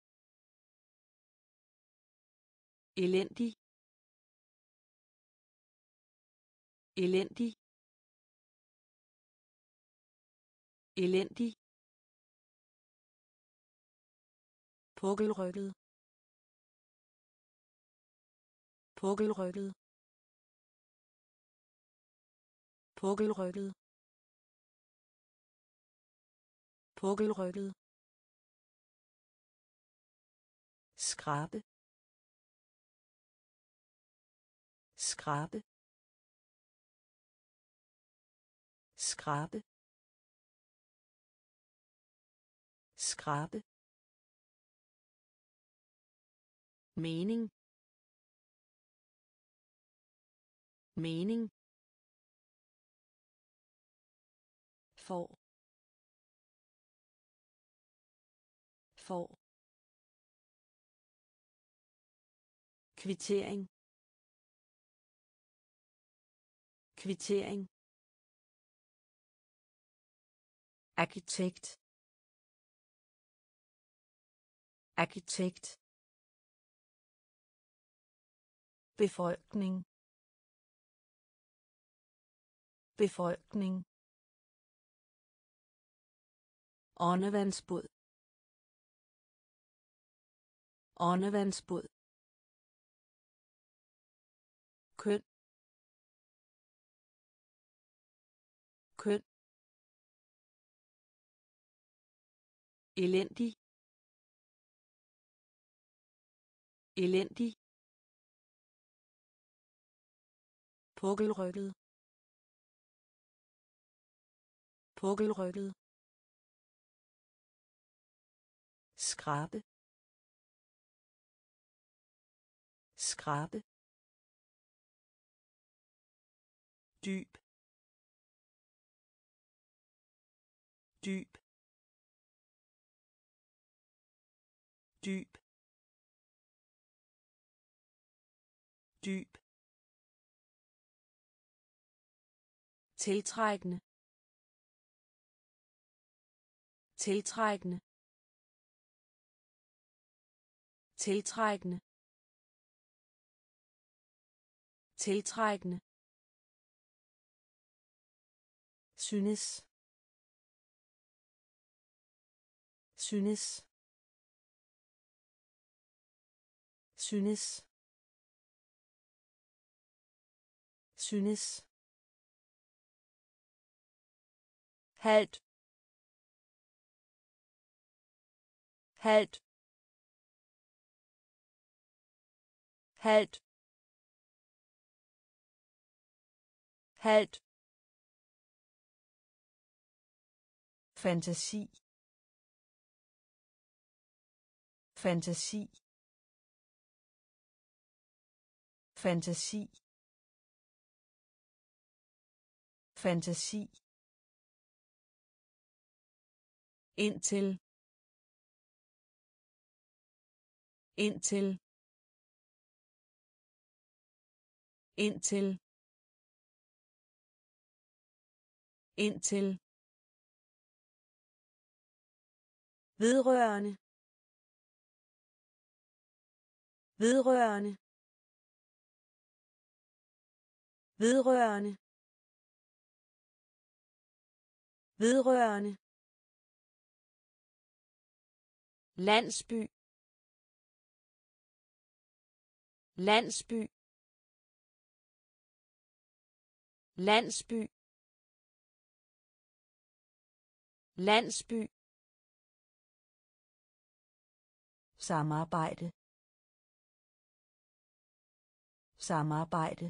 elendig elendig elendig pukkelrygget pukkelrygget pukkelrygget pukkelrygget skrabe skrabe skrabe skrabe mening mening for for kvittering kvittering arkitekt arkitekt befolkning befolkning åndevandsbåd åndevandsbåd køn køn elendig elendig pukkelrygget pukkelrygget skrabe skrabe dyb dyb dyb dyb tiltrækkende tiltrækkende tiltrækkende tiltrækkende synes synes synes synes halt halt halt halt, fantasi, fantasi, fantasi, fantasi, indtil, indtil, indtil, indtil, vedrørende, vedrørende, vedrørende, vedrørende, landsby, landsby, landsby, landsby, samarbejde, samarbejde,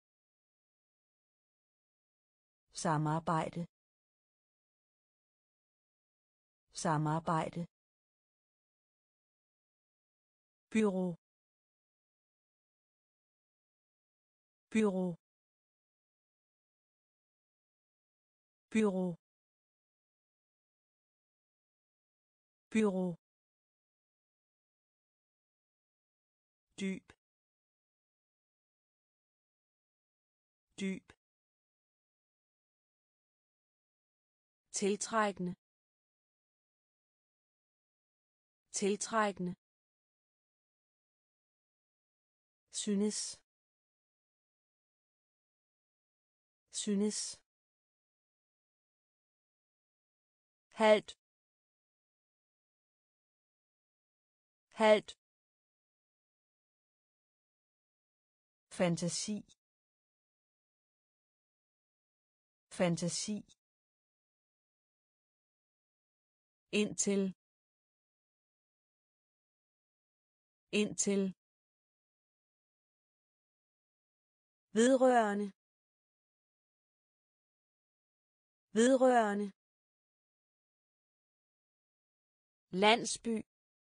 samarbejde, samarbejde, bureau, bureau, bureau, bureau, dyb, dyb, tiltrækkende, tiltrækkende, synes, synes, halt, halt, fantasi, fantasi, indtil, indtil, vedrørende, vedrørende, landsby,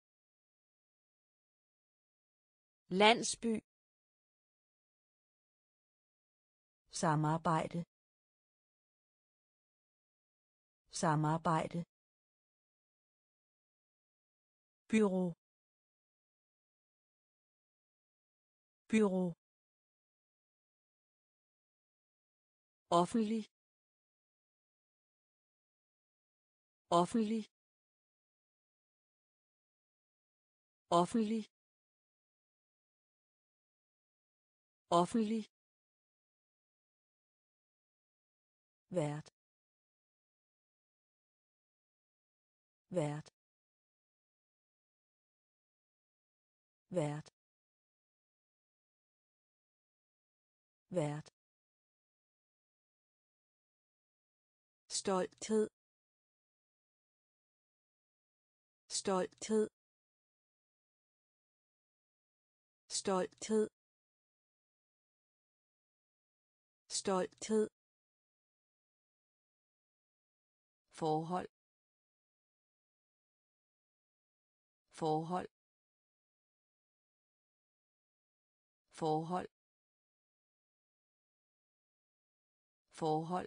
landsby, samarbejde, samarbejde, bureau, bureau, offentlig, offentlig, offentlig, offentlig, vært, vært, vært, vært, stolthed, stolthed, stolthed, stolthed, forhold, forhold, forhold, forhold,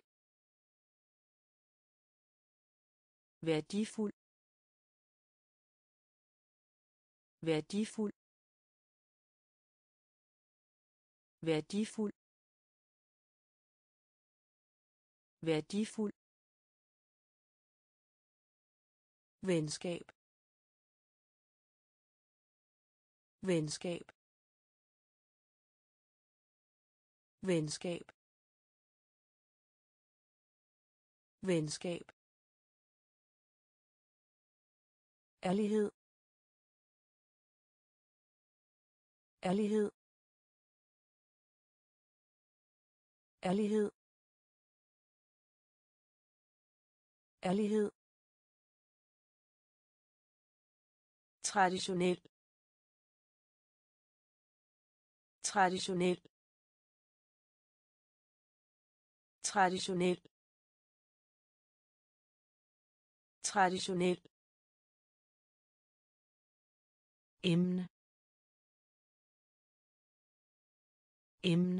værdifuld, værdifuld, værdifuld, værdifuld, venskab, venskab, venskab, venskab, ærlighed, ærlighed, ærlighed, ærlighed, traditionel, traditionel, traditionel traditionel emne emne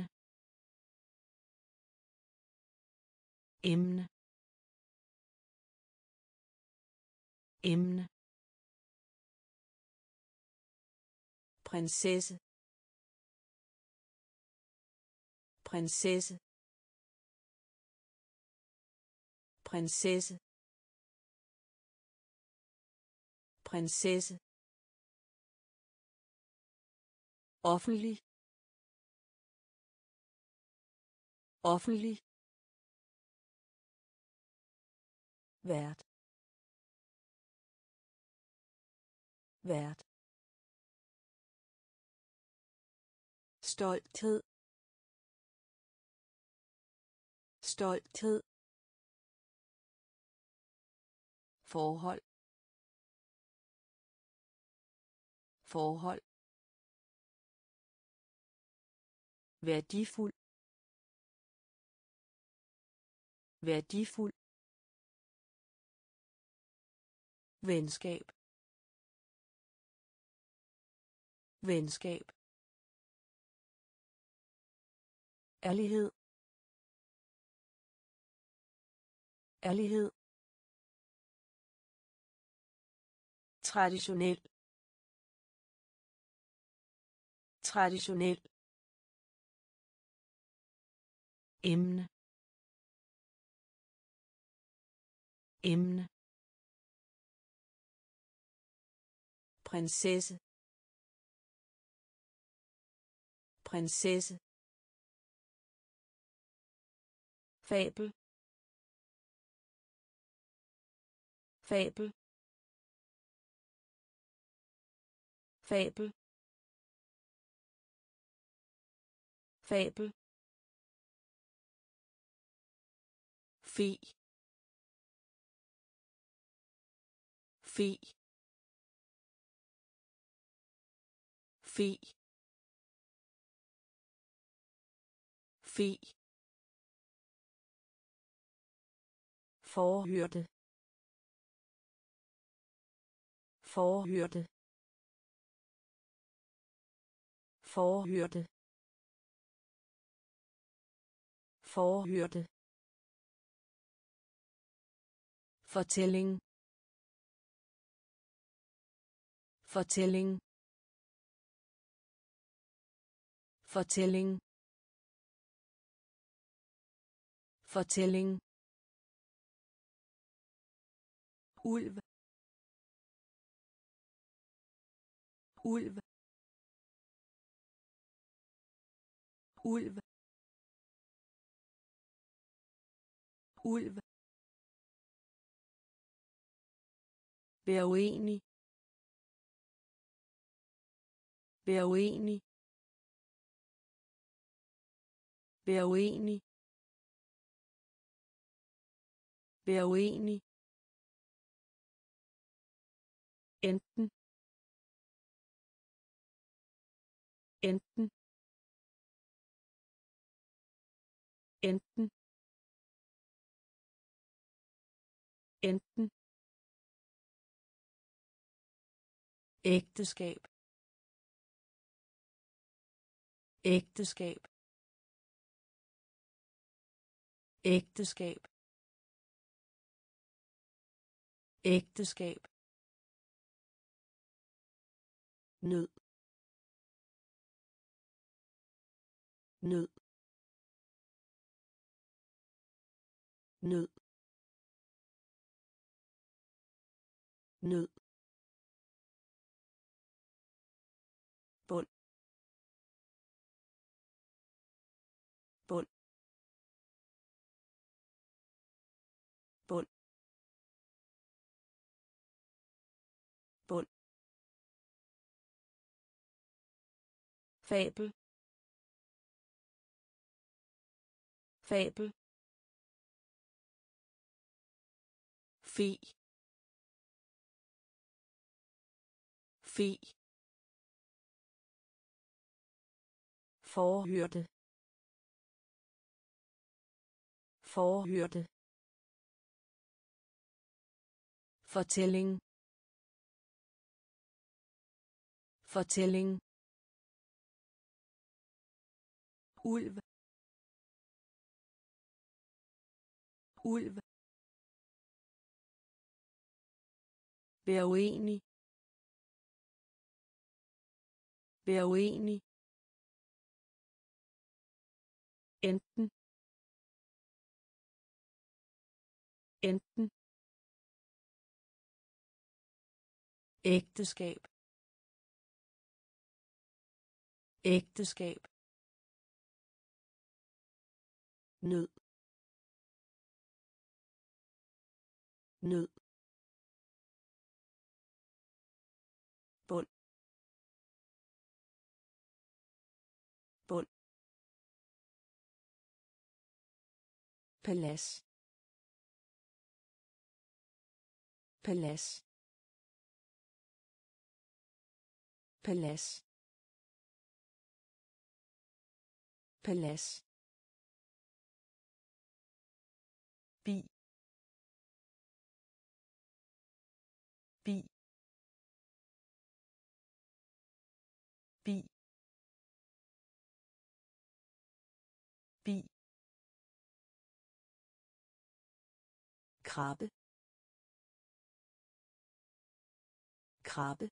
emne emne prinsesse prinsesse prinsesse prinsesse offentlig offentlig vært vært stolthed stolthed forhold forhold værdifuld værdifuld venskab venskab ærlighed ærlighed traditionel traditionel emne emne prinsesse prinsesse fabel fabel fabel fabel fi fi fi fi forhørte forhørte forhørte forhørte fortælling fortælling fortælling fortælling ulv ulv ulv ulv vær uenig vær uenig vær uenig vær uenig enten enten enten enten ægteskab ægteskab ægteskab ægteskab nød nød nød nød bund bund bund bund fabel fabel fi fi forhørte forhørte fortælling fortælling ulv ulv vær uenig vær uenig enten enten ægteskab ægteskab nød nød bund bund palads palads palads palads bi bi bi bi krabbe krabbe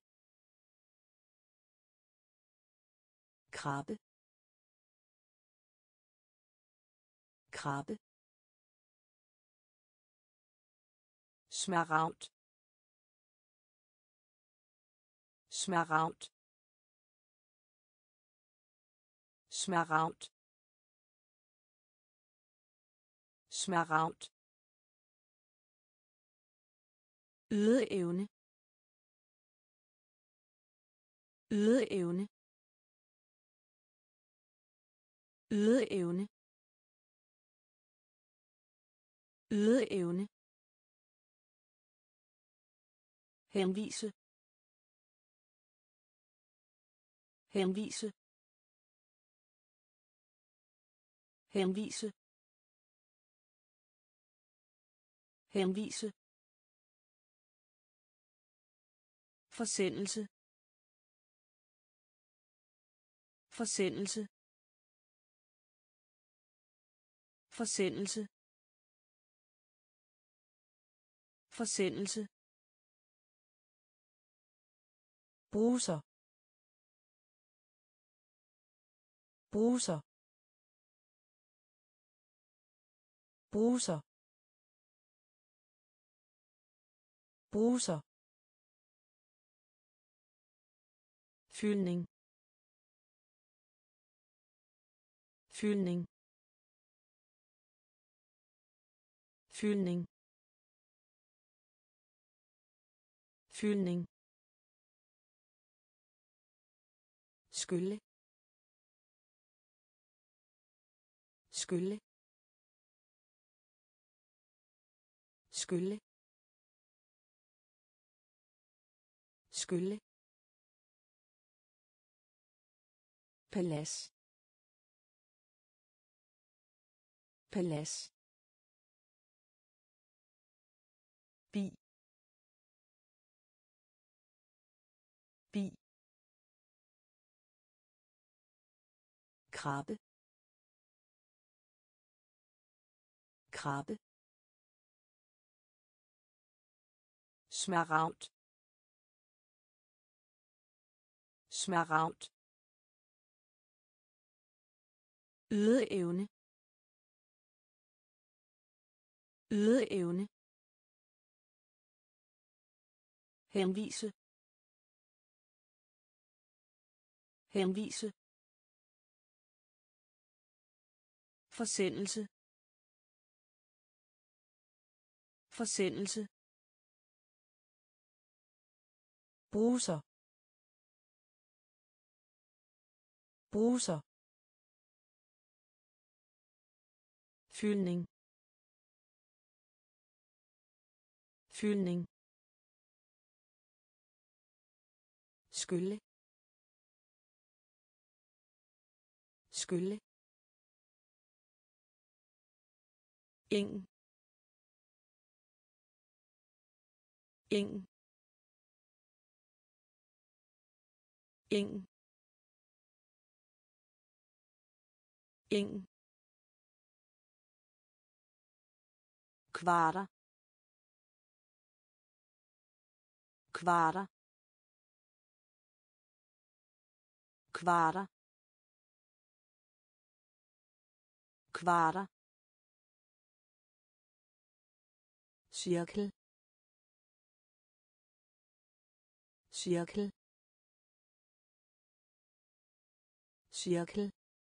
krabbe krabbe smaragd smaragd smaragd smaragd ydeevne ydeevne ydeevne ydeevne henvise henvise henvise henvise forsendelse forsendelse forsendelse forsendelse bruser bruser bruser bruser fyldning fyldning fyldning fyldning skylle skylle skylle skylle palads palads bi bi krabbe krabbe smaragd smaragd ydeevne ydeevne henvise henvise forsendelse forsendelse bruser bruser fyldning fyldning skylle skylle ingen ingen ingen ingen kvarter kvarter kvarter kvarter cirkel cirkel cirkel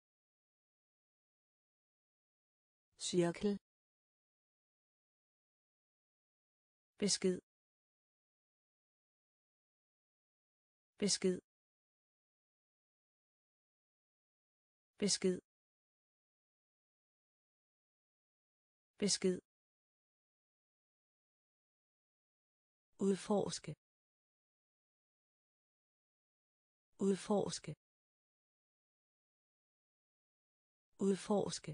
cirkel besked besked besked besked udforske udforske udforske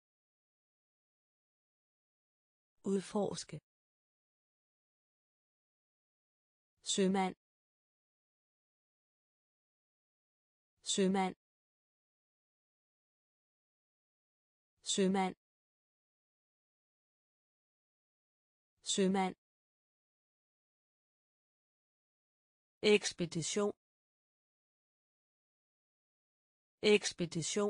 udforske sømand sømand sømand sømand ekspedition ekspedition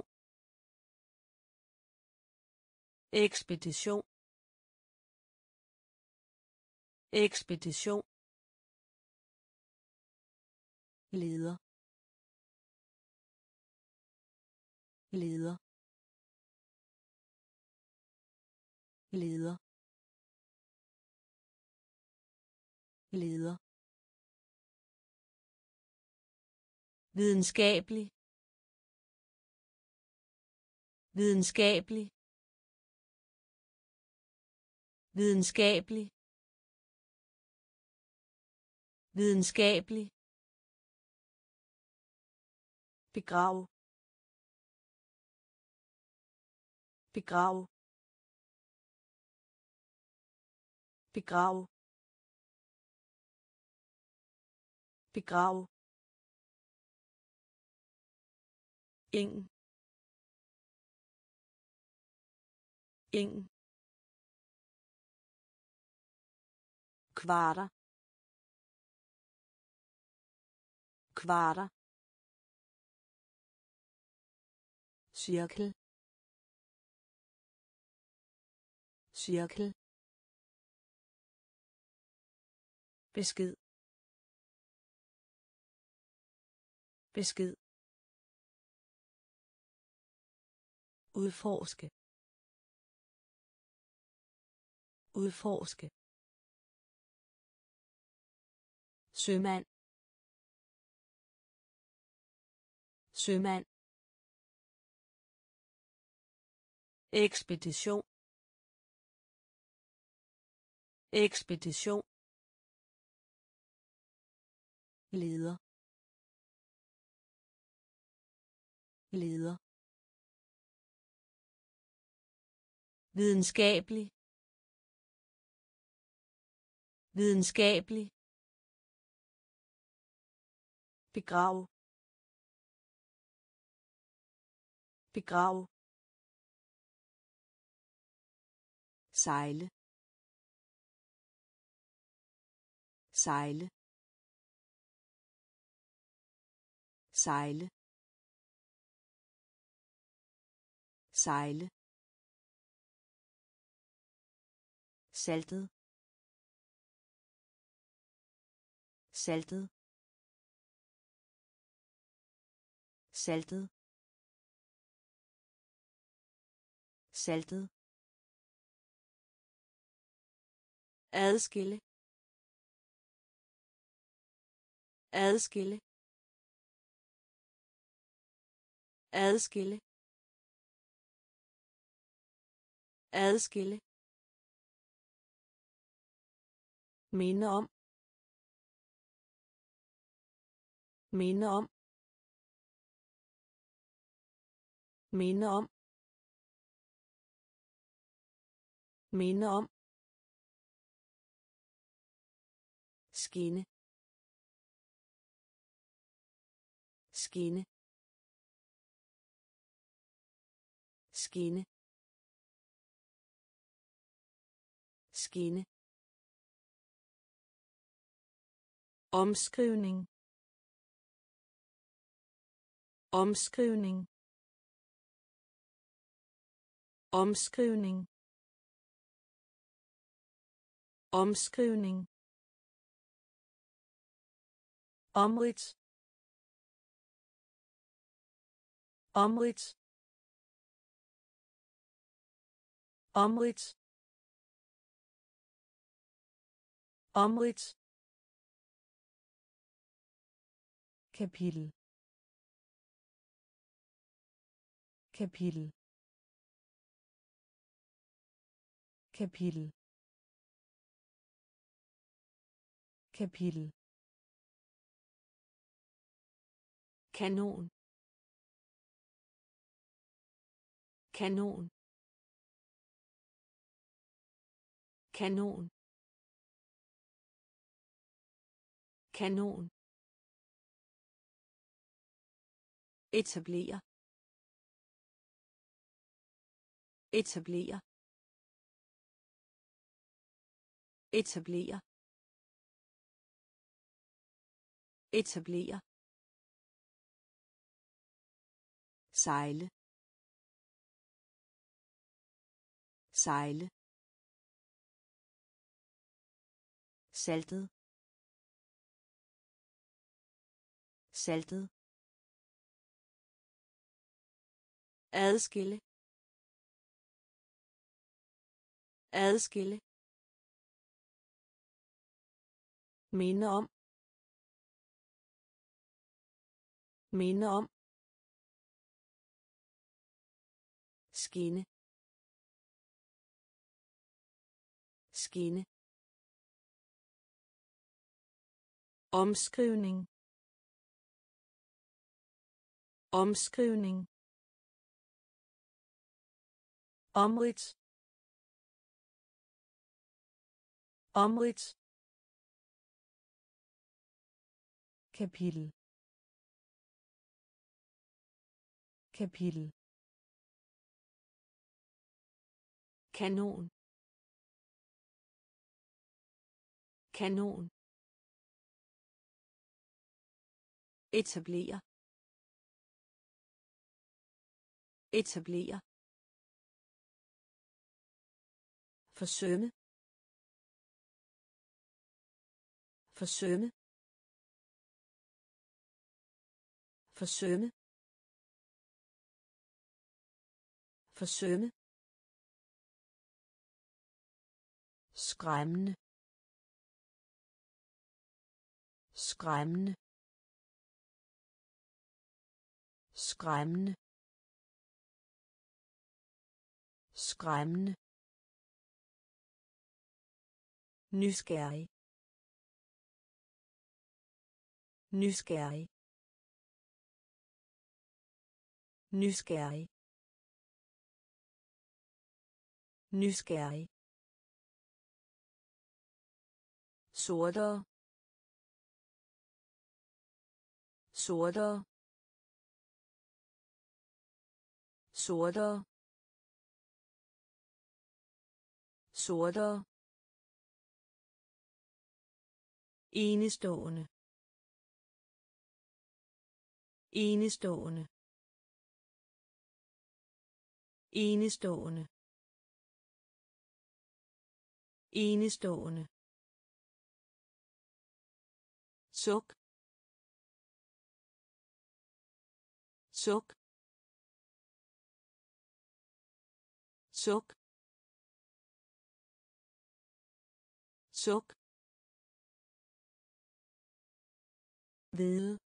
ekspedition ekspedition leder leder leder leder videnskabelig videnskabelig videnskabelig videnskabelig begrav begrav begrav begrav ingen ingen kvarter kvarter cirkel cirkel besked besked udforske udforske sømand sømand ekspedition ekspedition leder leder videnskabelig videnskabelig begrav begrav sejle sejle sejle sejle saltet saltet saltet saltet adskille adskille adskille adskille minde om minde om minde om Minde om. Skinne. Skinne. Skinne. Skinne. Omskrivning. Omskrivning. Omskrivning. Omskrivning. Omridt. Omridt. Omridt. Omridt. Kapitel. Kapitel. Kapitel. Kapitel. Kanon. Kanon. Kanon. Kanon. Etablere. Etablere. Etablere. Etablere. Sejle. Sejle. Saltet. Saltet. Adskille. Adskille. Minde om. Minde om. Skinne. Skinne. Omskrivning. Omskrivning. Omridt. Omridt. Kapitel. Kapitel. Kanon. Kanon. Etablere. Etablere. Forsømme. Forsømme. Forsømme. Forsømme. Skræmmende. Skræmmende. Skræmmende. Skræmmende. Nysgerrig. Nysgerrig. Nysgerrig. Nysgerrig. Sortere. Sortere. Sortere. Sortere. Enestående. Enestående. Enestående. Enestående. Suk. Suk. Suk. Suk. Ved.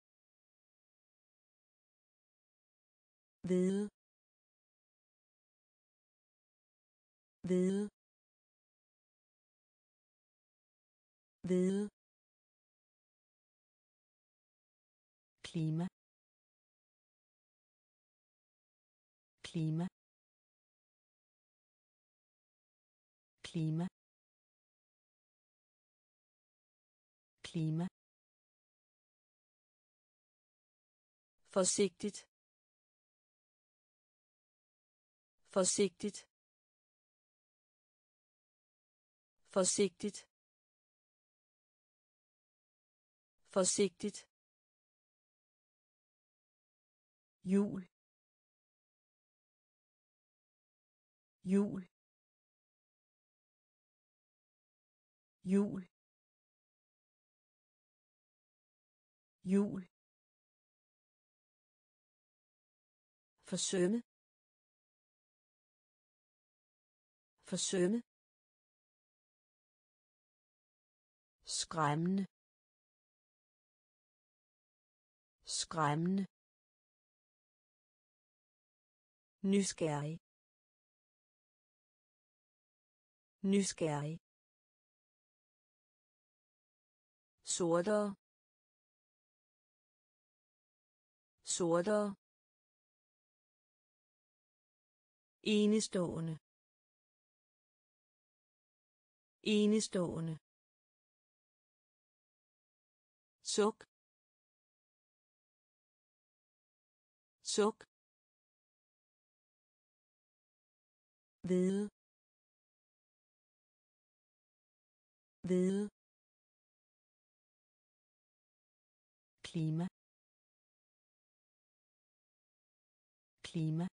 Ved. Ved. Ved. Klima. Klima. klima, klima, forsigtigt, forsigtigt, forsigtigt, forsigtigt, jul, jul, jul, jul, forsømme, forsømme, skræmmende, skræmmende, nysgerrig, nysgerrig, sortere, sortere, enestående, enestående, suk, suk, hvide, hvide, klima, klima,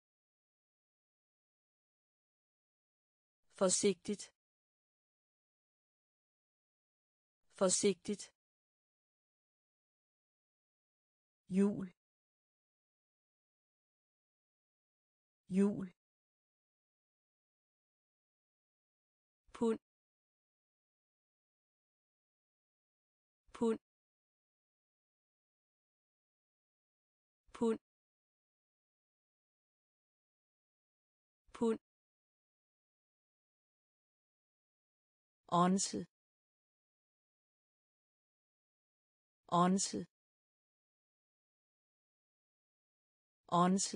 forsigtigt, forsigtigt, jul, jul, pund, pund, pund, pund, onse, onse, onse,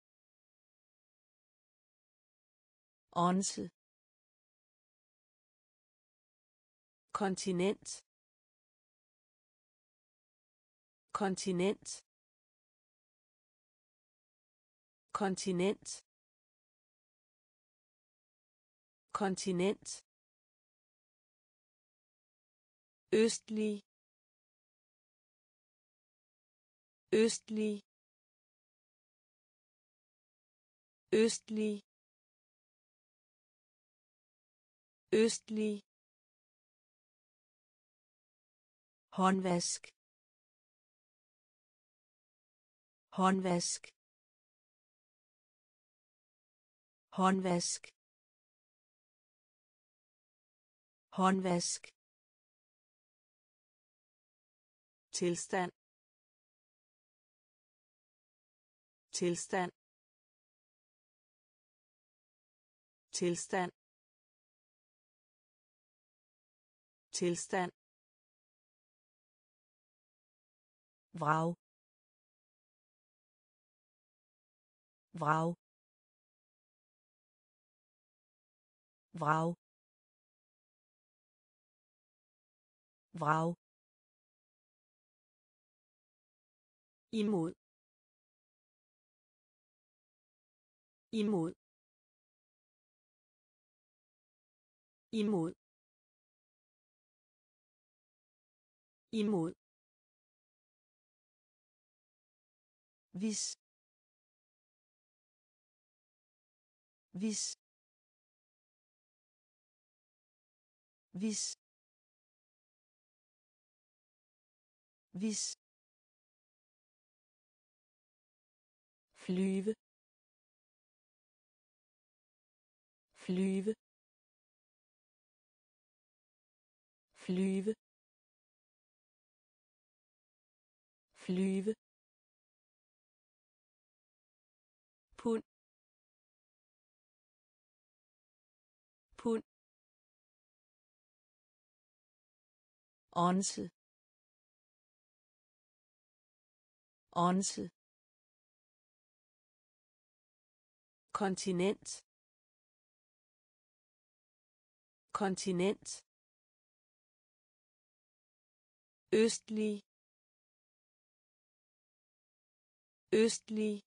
onse, kontinent, kontinent, kontinent, kontinent, østlig, østlig, østlig, østlig, håndvask, håndvask, håndvask, håndvask, tilstand, tilstand, tilstand, tilstand, vrag, vrag, vrag, vrag, imod, imod, imod, imod, hvis, hvis, hvis, hvis, flyve, flyve, flyve, flyve, pund, pund, onse, onse, kontinent, kontinent, østlig, østlig,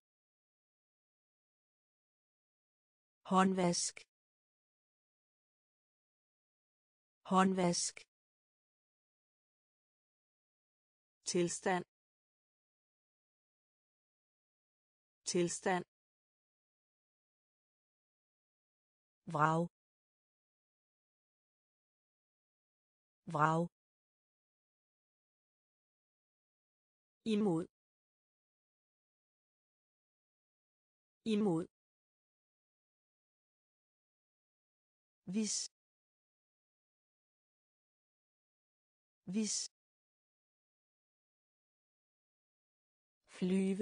håndvask, håndvask, tilstand, tilstand, vrag, vrag, imod, imod, hvis, hvis, flyve,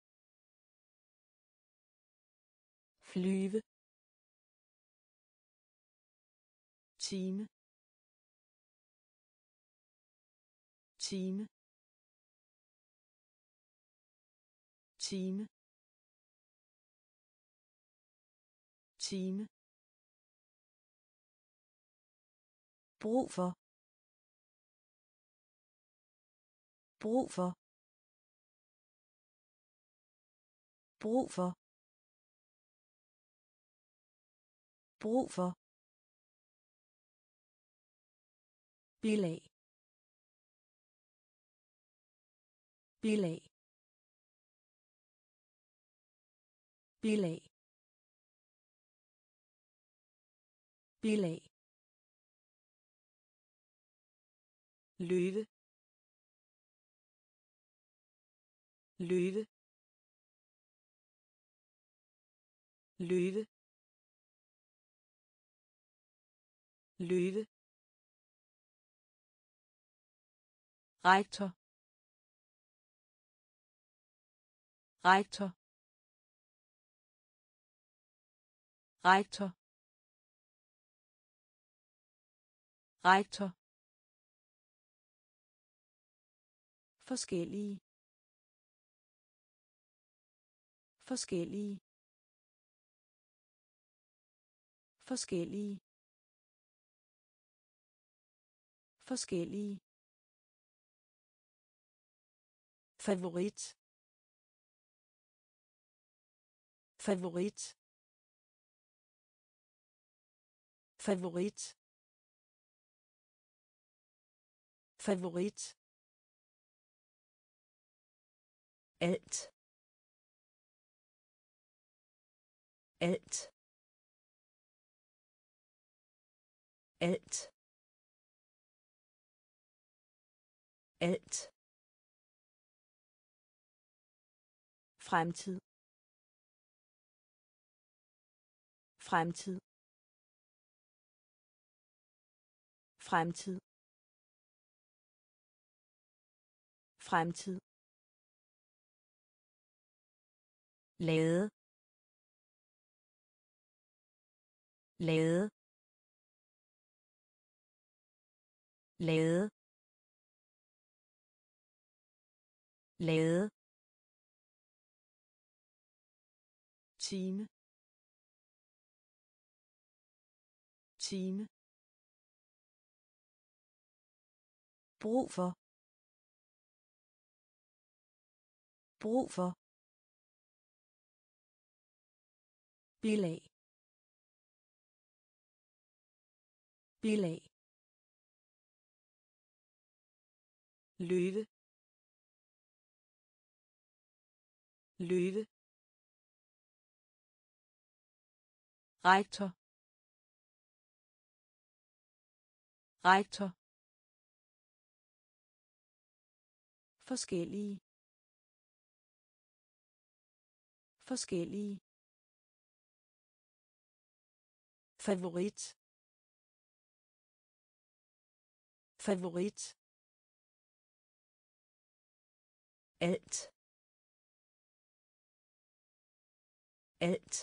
flyve, time, time, time, time, brug for, brug for, brug for, brug for, bilag, bilag, bilag, bilag, løve, løve, løve, løve, rektor, rektor, rektor, rektor, forskellige, forskellige, forskellige, forskellige, favorit, favorit, favorit, favorit, alt, alt, alt, alt, fremtid, fremtid, fremtid, fremtid, lade, lade, lade, lade, time, time, brug for, brug for, bilag, bilag, løve, løve, rektor, rektor, forskellige, forskellige, favorit, favorit, alt, alt,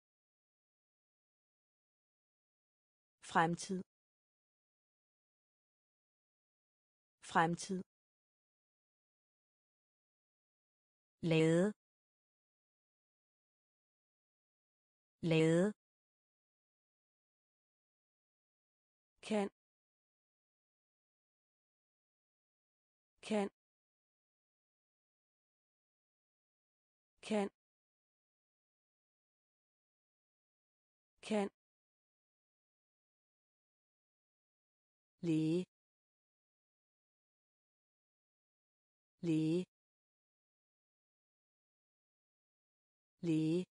fremtid, fremtid, lade, lade, kan kan kan kan læge læge læge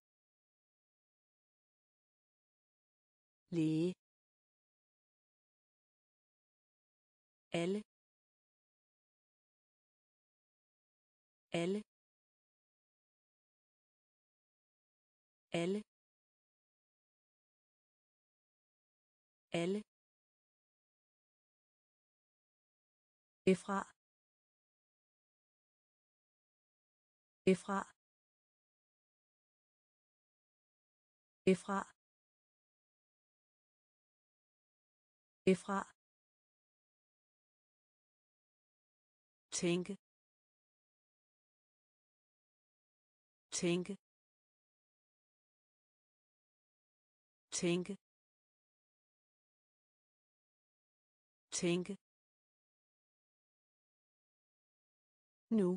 læge alle alle alle alle Efra. Efra. Efra. Efra. Tænke. Tænke. Tænke. Tænke. Nu.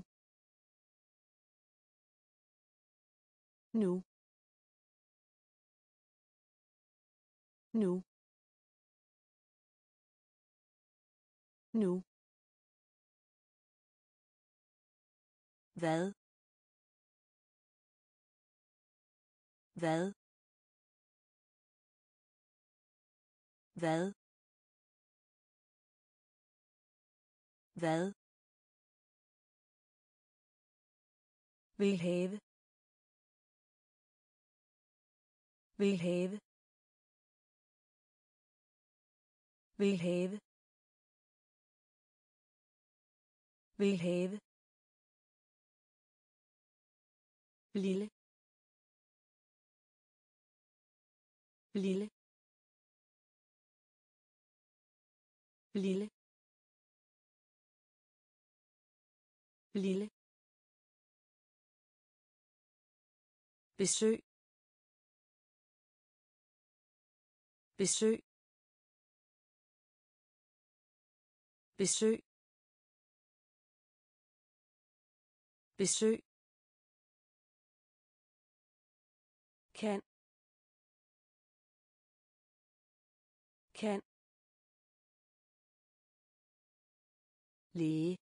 Nu. Nu. Nu. Hvad? Hvad? Hvad? Hvad? Vil have. Vil have. Vil have. Vil have. Lille. Lille. Lille. Lille. Besøg. Besøg. Besøg. Besøg. Kan. Kan. Læge.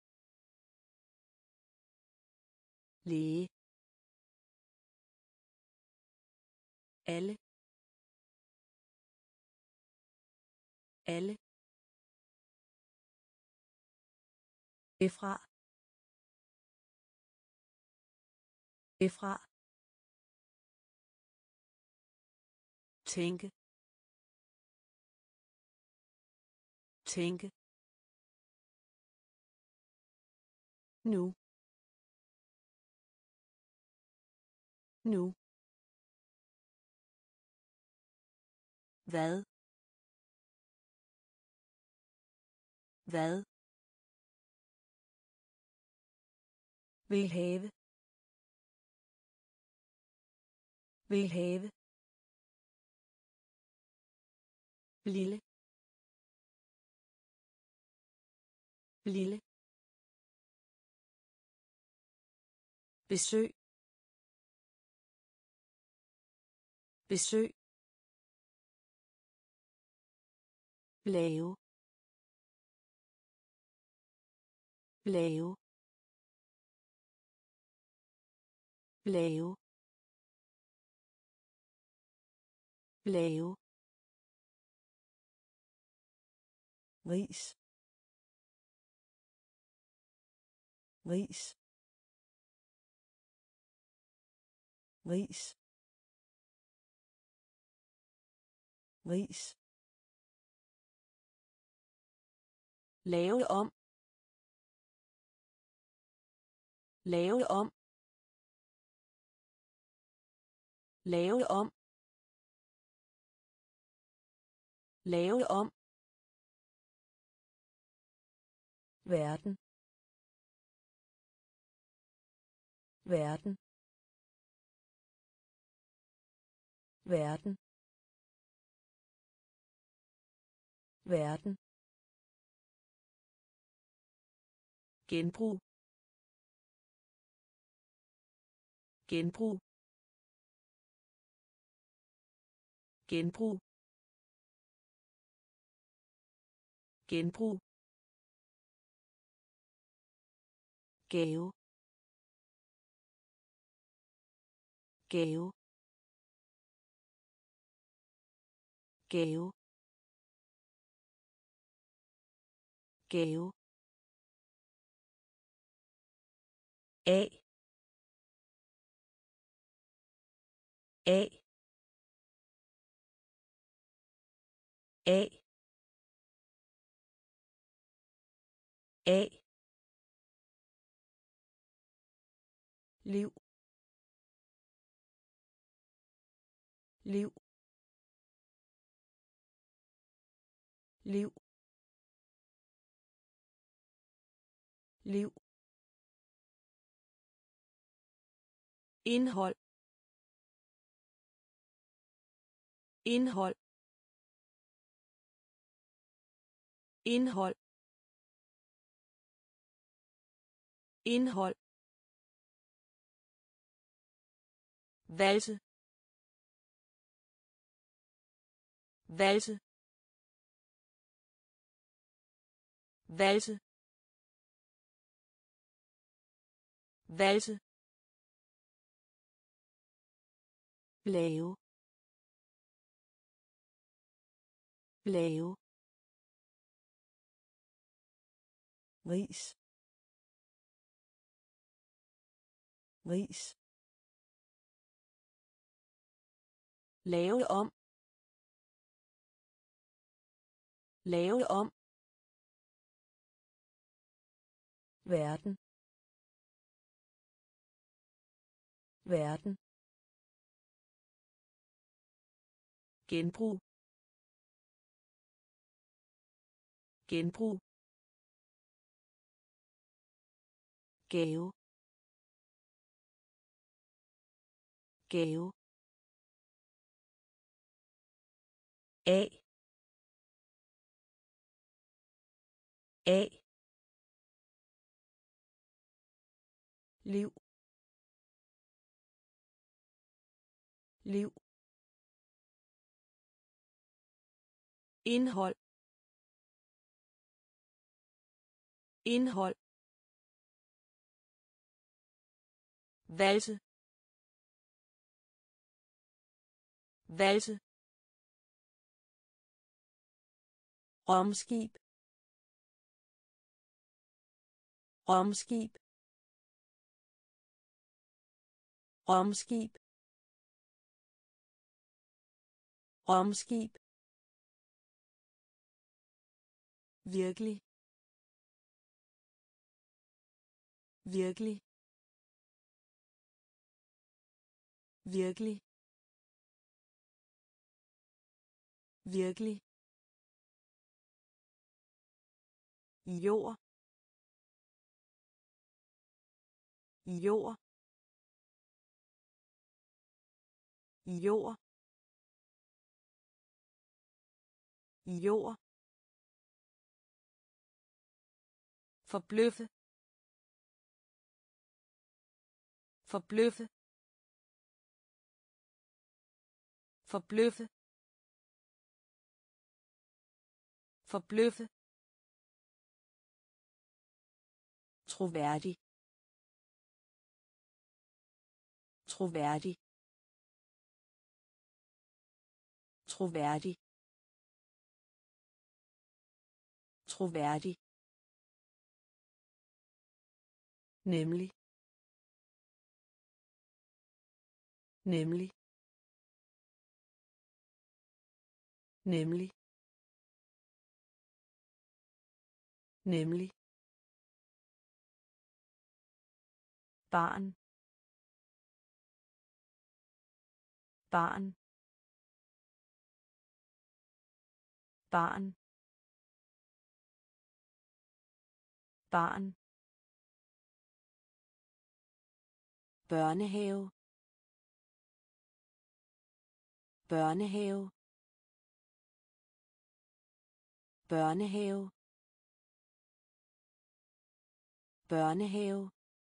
Læge. alle alle Efra. Efra. Tænke. Tænke. Nu. Nu. Hvad? Hvad? Vil have. Vil have. Lille. Lille. Besøg. Besøg. Lave. Lave. Lave. Lave. Ris. Ris. Ris. Ris. Lave om. Lave om. Lave om. Lave om. Verden. Verden. Verden. verden, genbrug, genbrug, genbrug, genbrug, gave, gave, gave, gave, A, A, A, A, liv, liv, liv, liv, indhold, indhold, indhold, indhold, valse, valse, valse, valse, lave, lave, ris, ris, lave om, lave om, verden, verden, genbrug, genbrug, gave, gave, A, A, liv, liv, indhold, indhold, valse, valse, romskib, romskib, romskib, romskib, virkelig, virkelig, virkelig, virkelig, jord, jord, jord, jord, forbløffe, forbløffe, forbløffe, forbløffe, troværdig, troværdig, troværdig, troværdig, nemlig, nemlig, nemlig, nemlig, barn, barn, barn, barn, børnehave, børnehave, børnehave børnehave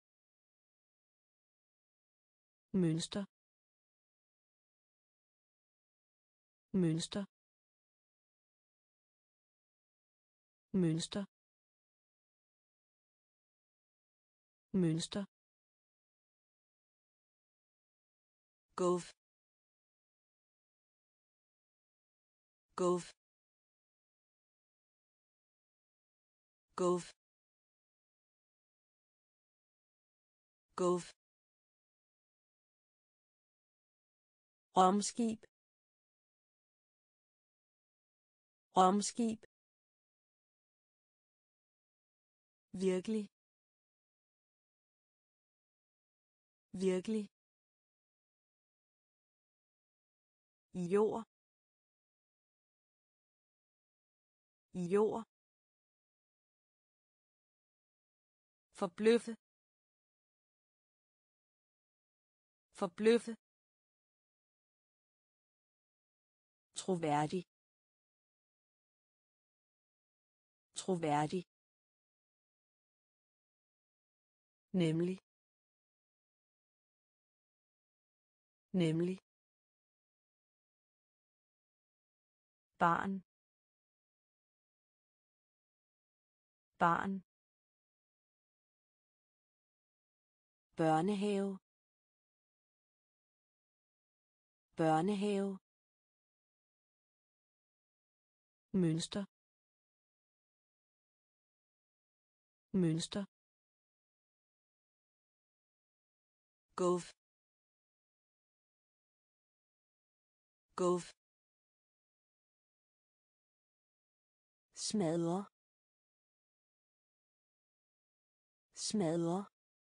mønster mønster mønster mønster gulv gulv gulv gulv romskib romskib virkelig virkelig jord jord forbløffe forbløffe troværdig troværdig nemlig nemlig barn barn børnehave børnehave mønster mønster gulv gulv smadre smadre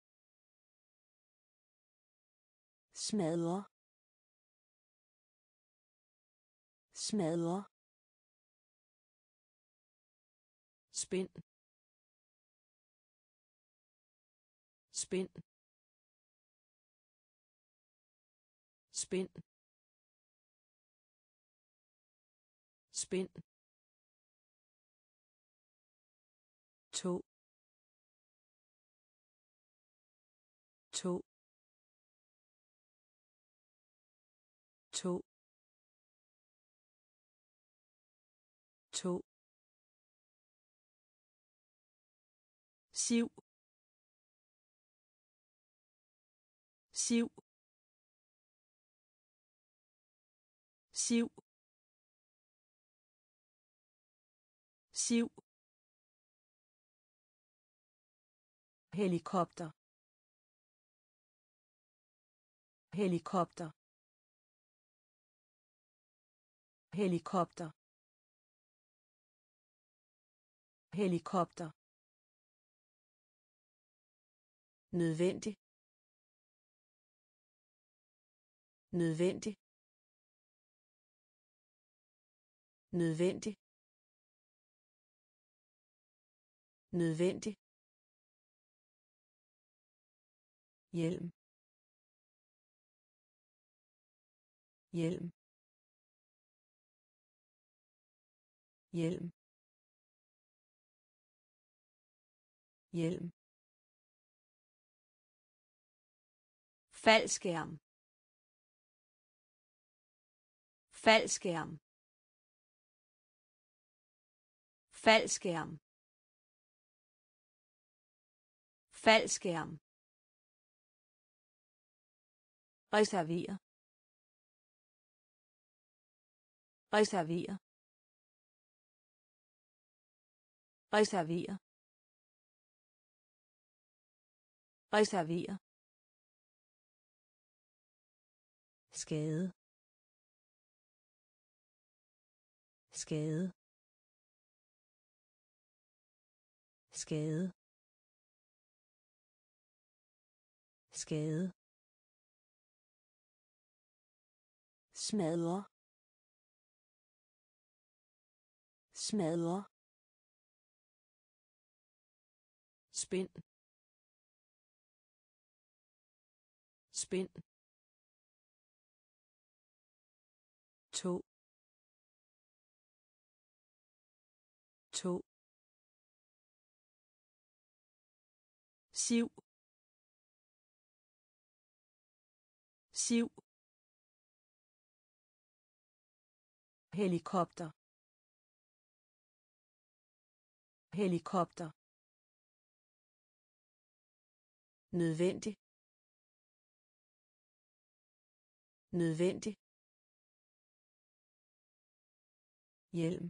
smadre smadre spind spind spind spind to to to to siv siv siv siv helikopter helikopter helikopter helikopter nødvendig nødvendig nødvendig nødvendig hjelm hjelm hjelm hjelm faldskærm faldskærm faldskærm faldskærm reservere reservere reservere reservere skade skade skade skade smadre smadre spind spind to to, siv, siv, helikopter, helikopter, nødvendig, nødvendig, hjelm,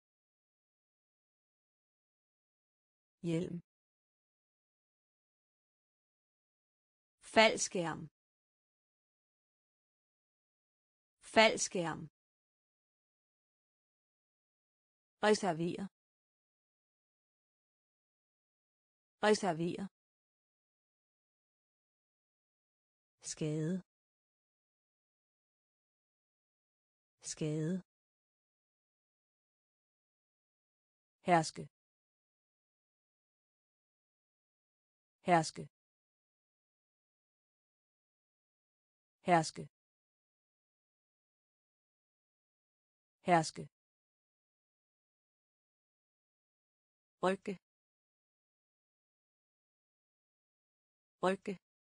hjelm, faldskærm, faldskærm, reservere, reservere, skade, skade, herske, herske, herske, herske, rykke, rykke,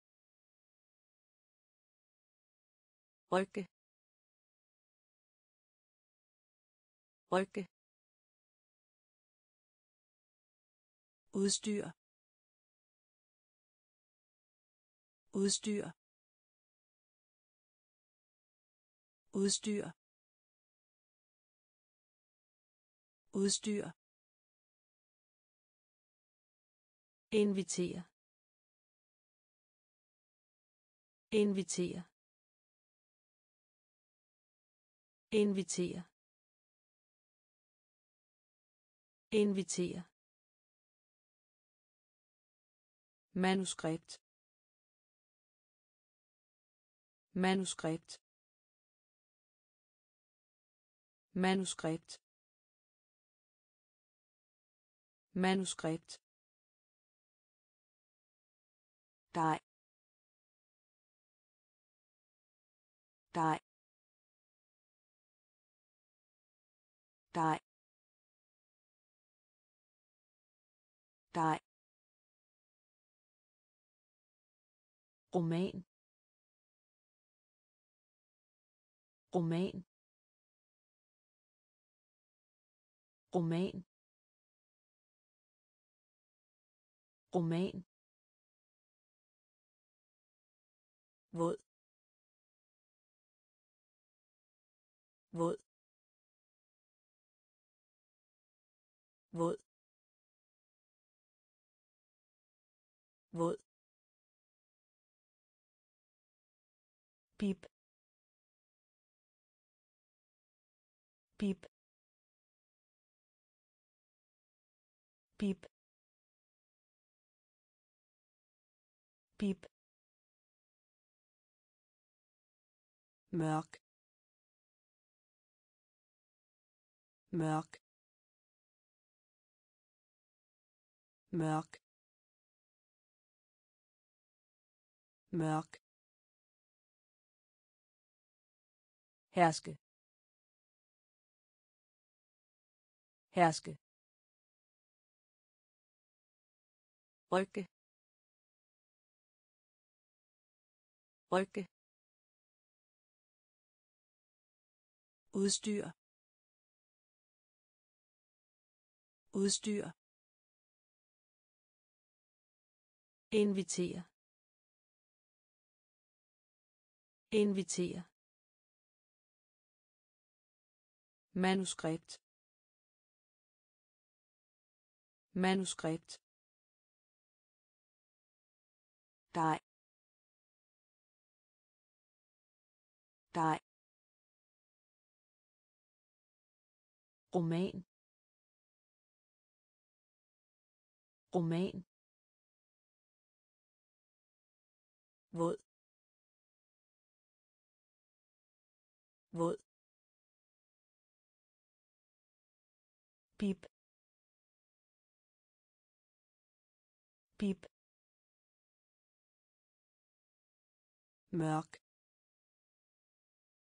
rykke, rykke, udstyr, udstyr, udstyr, udstyr, invitere, invitere, invitere, invitere, manuskript, manuskript, manuskript, manuskript, dej, dej, dej, dej, roman, roman, roman, roman, våd, våd, våd, våd, pip, pip, pip, pip, mørk, mørk, mørk, mørk, herske, herske, rykke, rykke, udstyr, udstyr, invitere, invitere, manuskript, manuskript, dej, dej, roman, roman, våd, våd, pip, pip, mørk,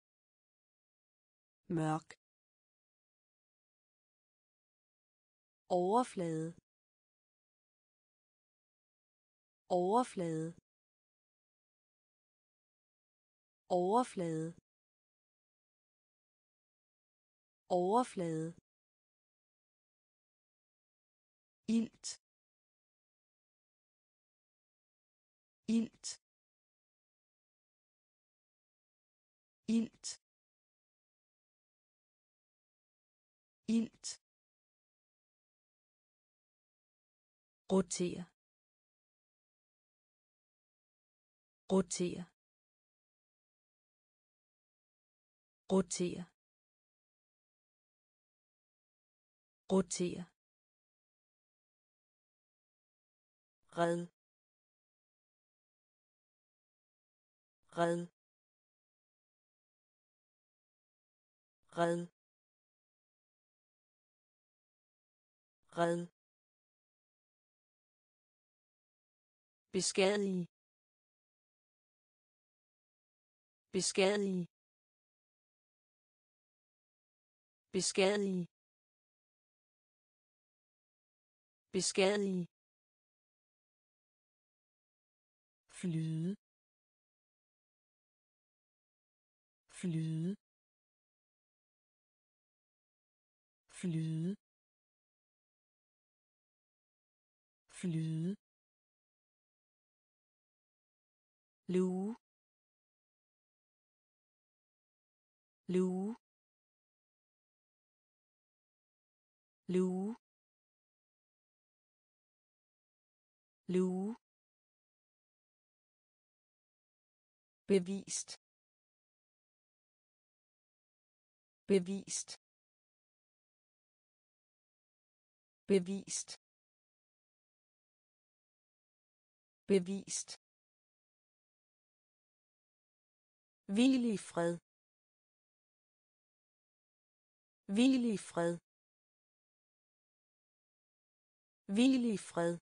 mørk, overflade overflade overflade overflade ilt ilt ilt ilt rotere rotere rotere rotere red red red red beskadige beskadige beskadige beskadige flyde flyde flyde flyde luge luge luge luge bevist bevist bevist bevist hvil i fred hvil i fred hvil i fred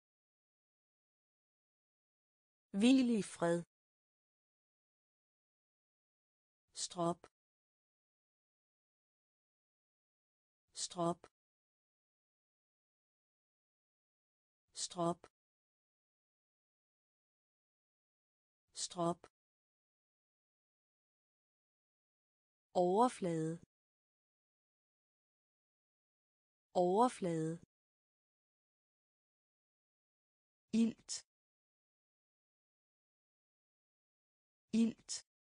hvil i fred strop strop strop strop overflade overflade ilt ilt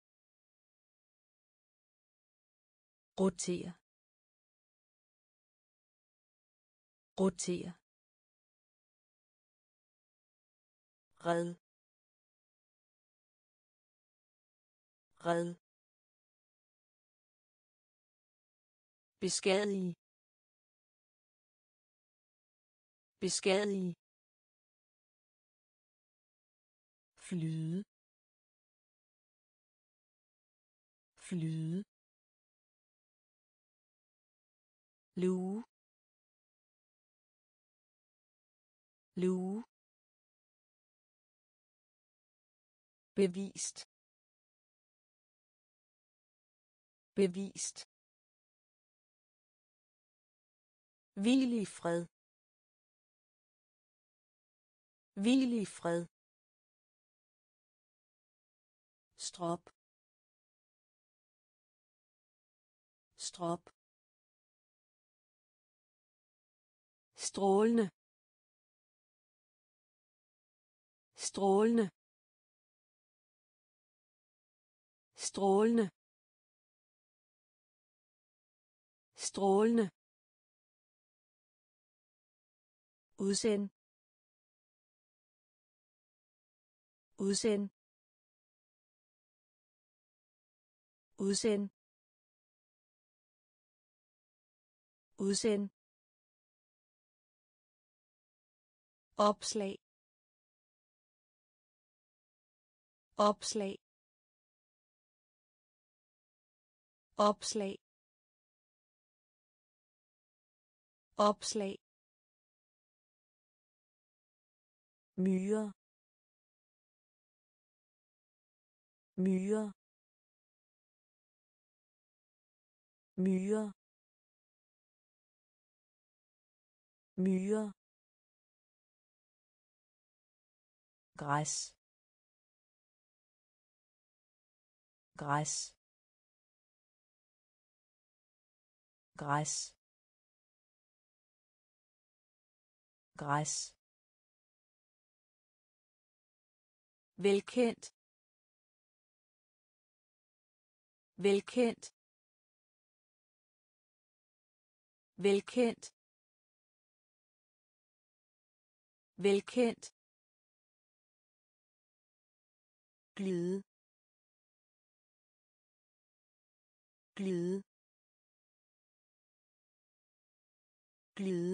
rotere rotere red red beskadige beskadige flyde flyde luge luge bevist bevist hvil i fred hvil i fred strop strop strålende strålende strålende strålende udsend udsend udsend udsend opslag opslag opslag opslag myre myre myre myre, græs, græs, græs, græs, velkendt, velkendt, velkendt, velkendt, glide, glide, glide,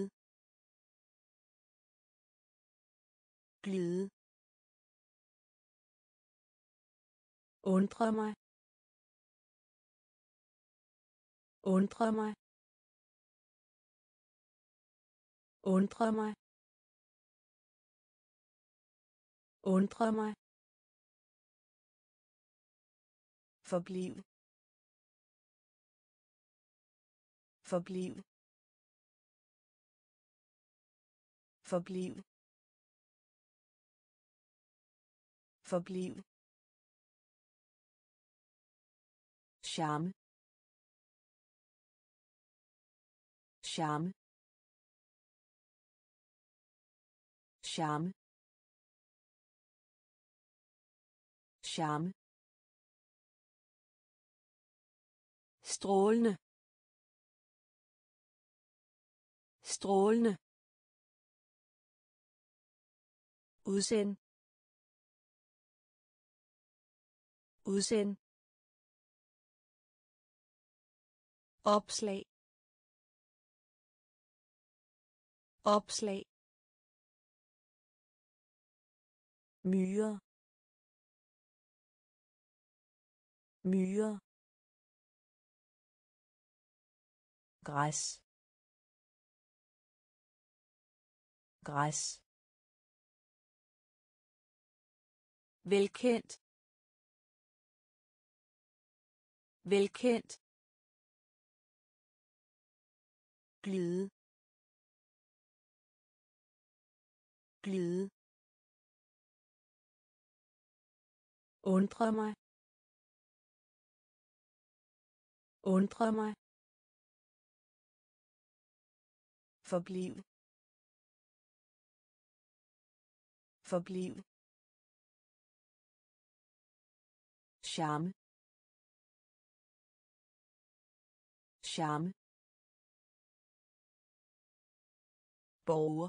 glide, undre mig, undre mig, undre mig, undre mig, forbliv, forbliv, forbliv, forbliv, charme, charme, charme, charme, strålende, strålende, udsend, udsend, opslag, opslag, myre, myre, græs, græs, velkendt, velkendt, glide, glide, undre mig, undre mig, forbliv, forbliv, charme, charme, borger,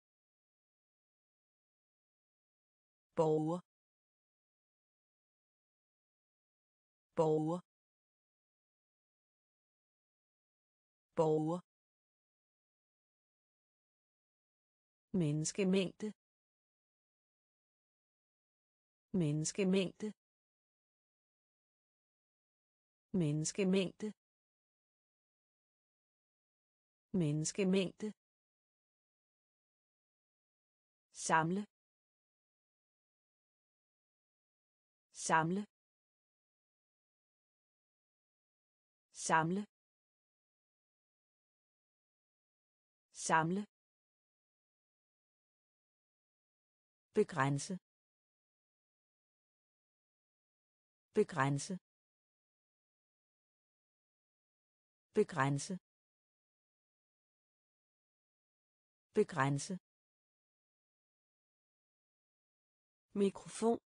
borger, borger, borger, menneskemængde, menneskemængde, menneskemængde, menneskemængde, samle, samle, samle, samle, begrænse, begrænse, begrænse, begrænse, mikrofon,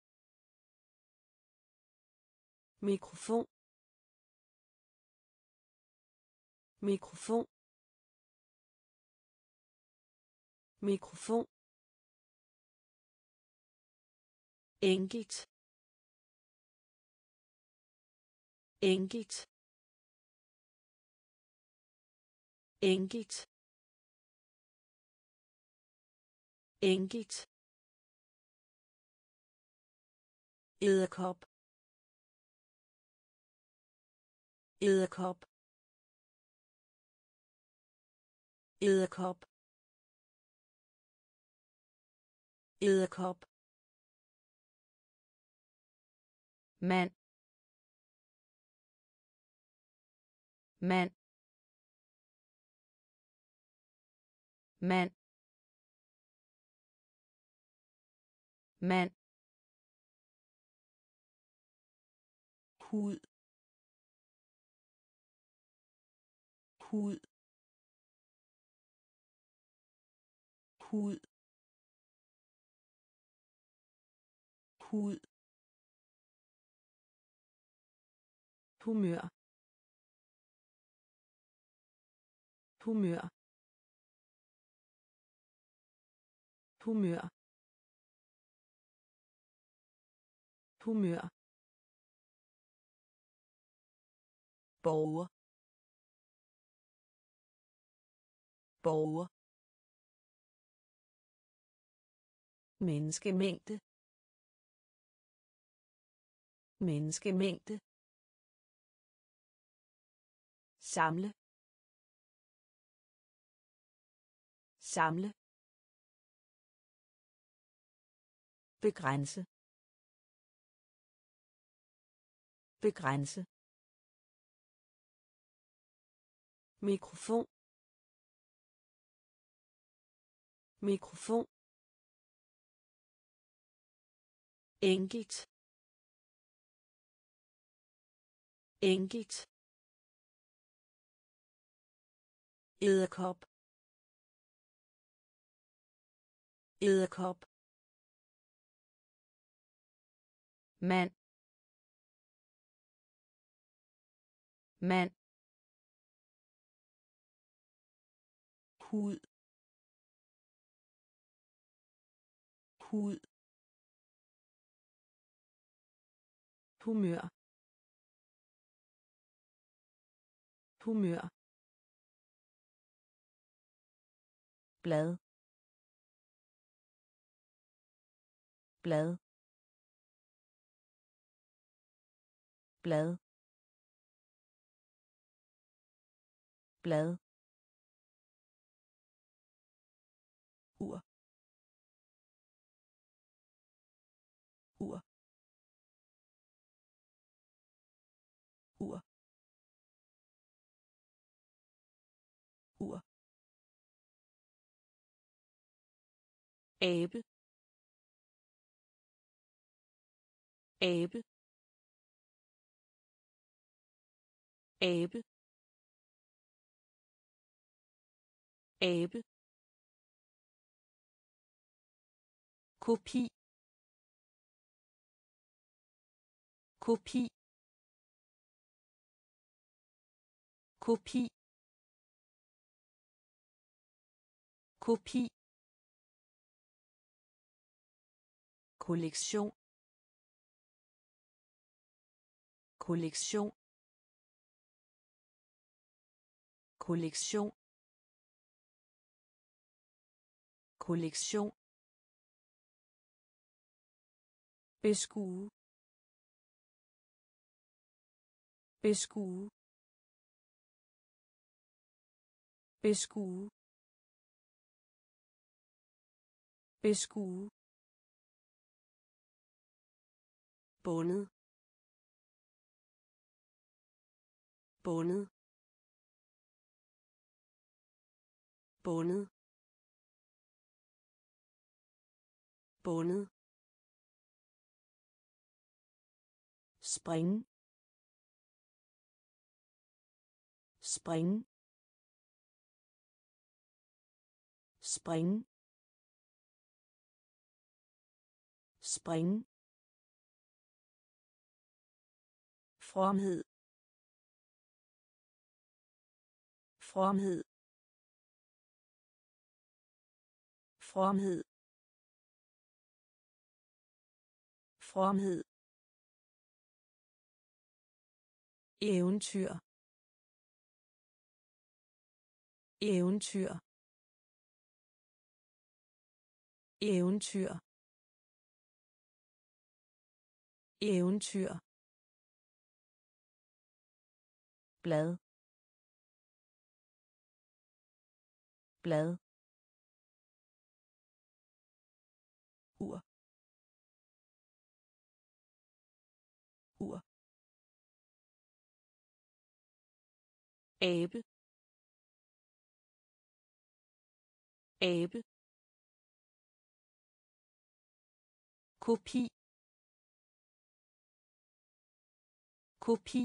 mikrofon, mikrofon, mikrofon, enkelt, enkelt, enkelt, enkelt, edderkop, edderkop, edderkop, edderkop, mand, mand, mand mand hud hud hud hud humør humør humør humør borger borger menneskemængde menneskemængde samle samle begrænse begrænse mikrofon mikrofon enkelt enkelt edderkop edderkop mand mand hud hud humør humør blad blad blad blad ur ur ur ur abe abe abe abe kopi kopi kopi kopi kollektion kollektion kollektion kollektion beskue beskue beskue beskue bundet bundet bundet bundet spring spring spring spring fromhed fromhed fromhed fromhed eventyr eventyr eventyr eventyr blad blad ur ur abe abe, kopi, kopi,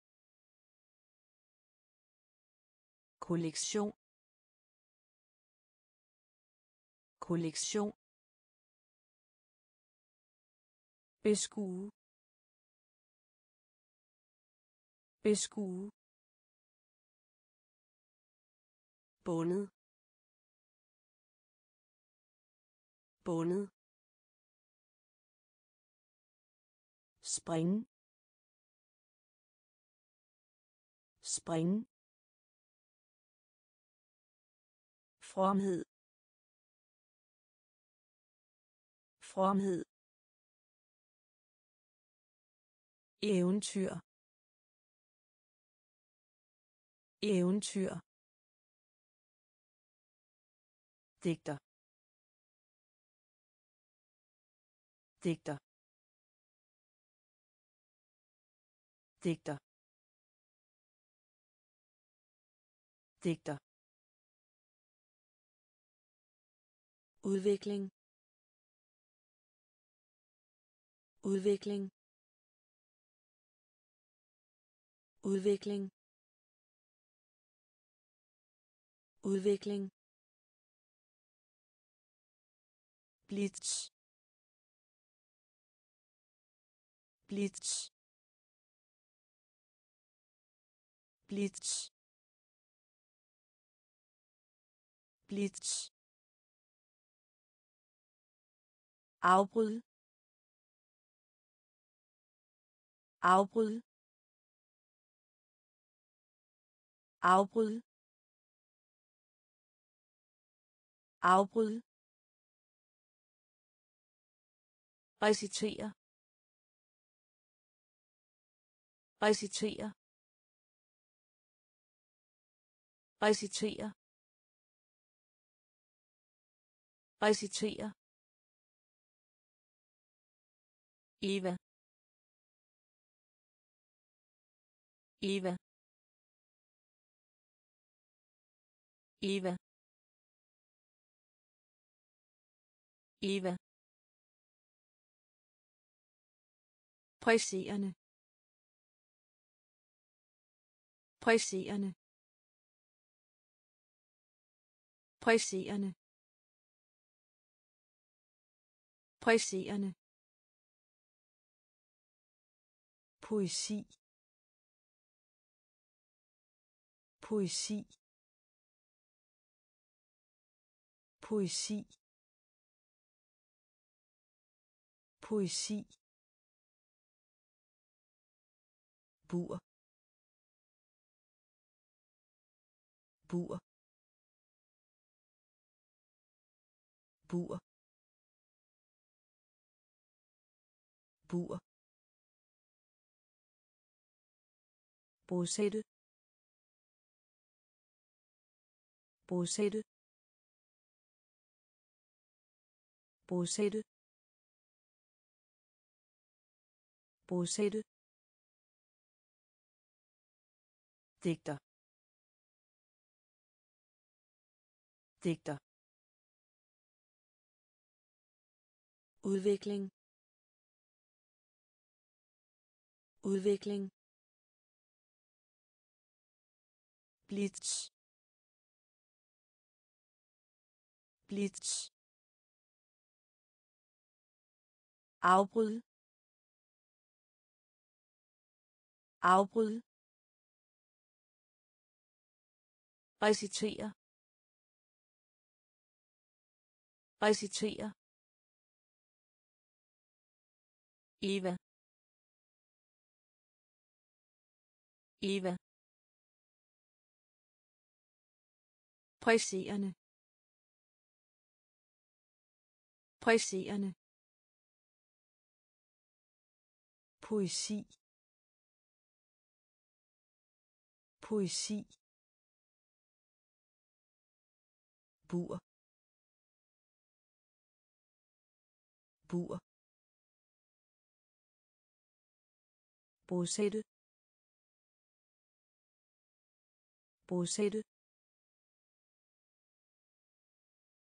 kollektion, kollektion, beskue, beskue, bundet, bundet, springe, springe, fromhed, fromhed, eventyr, eventyr, digter, digter, digter, digter, udvikling, udvikling, udvikling, udvikling, blitz, blitz, blitz, blitz, afbryd, afbryd, afbryd, afbryd, recitere, recitere, recitere, recitere, Eva, Eva, Eva, Eva, presserende, presserende, presserende, presserende, poesi, poesi, poesi, poesi, bur, bur, bur, bur, bosætte, bosætte, bosætte, bosætte, digter, digter, udvikling, udvikling, blitz, blitz, afbryd, afbryd, recitere, recitere, Eva, Eva, presserende, presserende, poesi, poesi, bur, bur, bosætte, bosætte,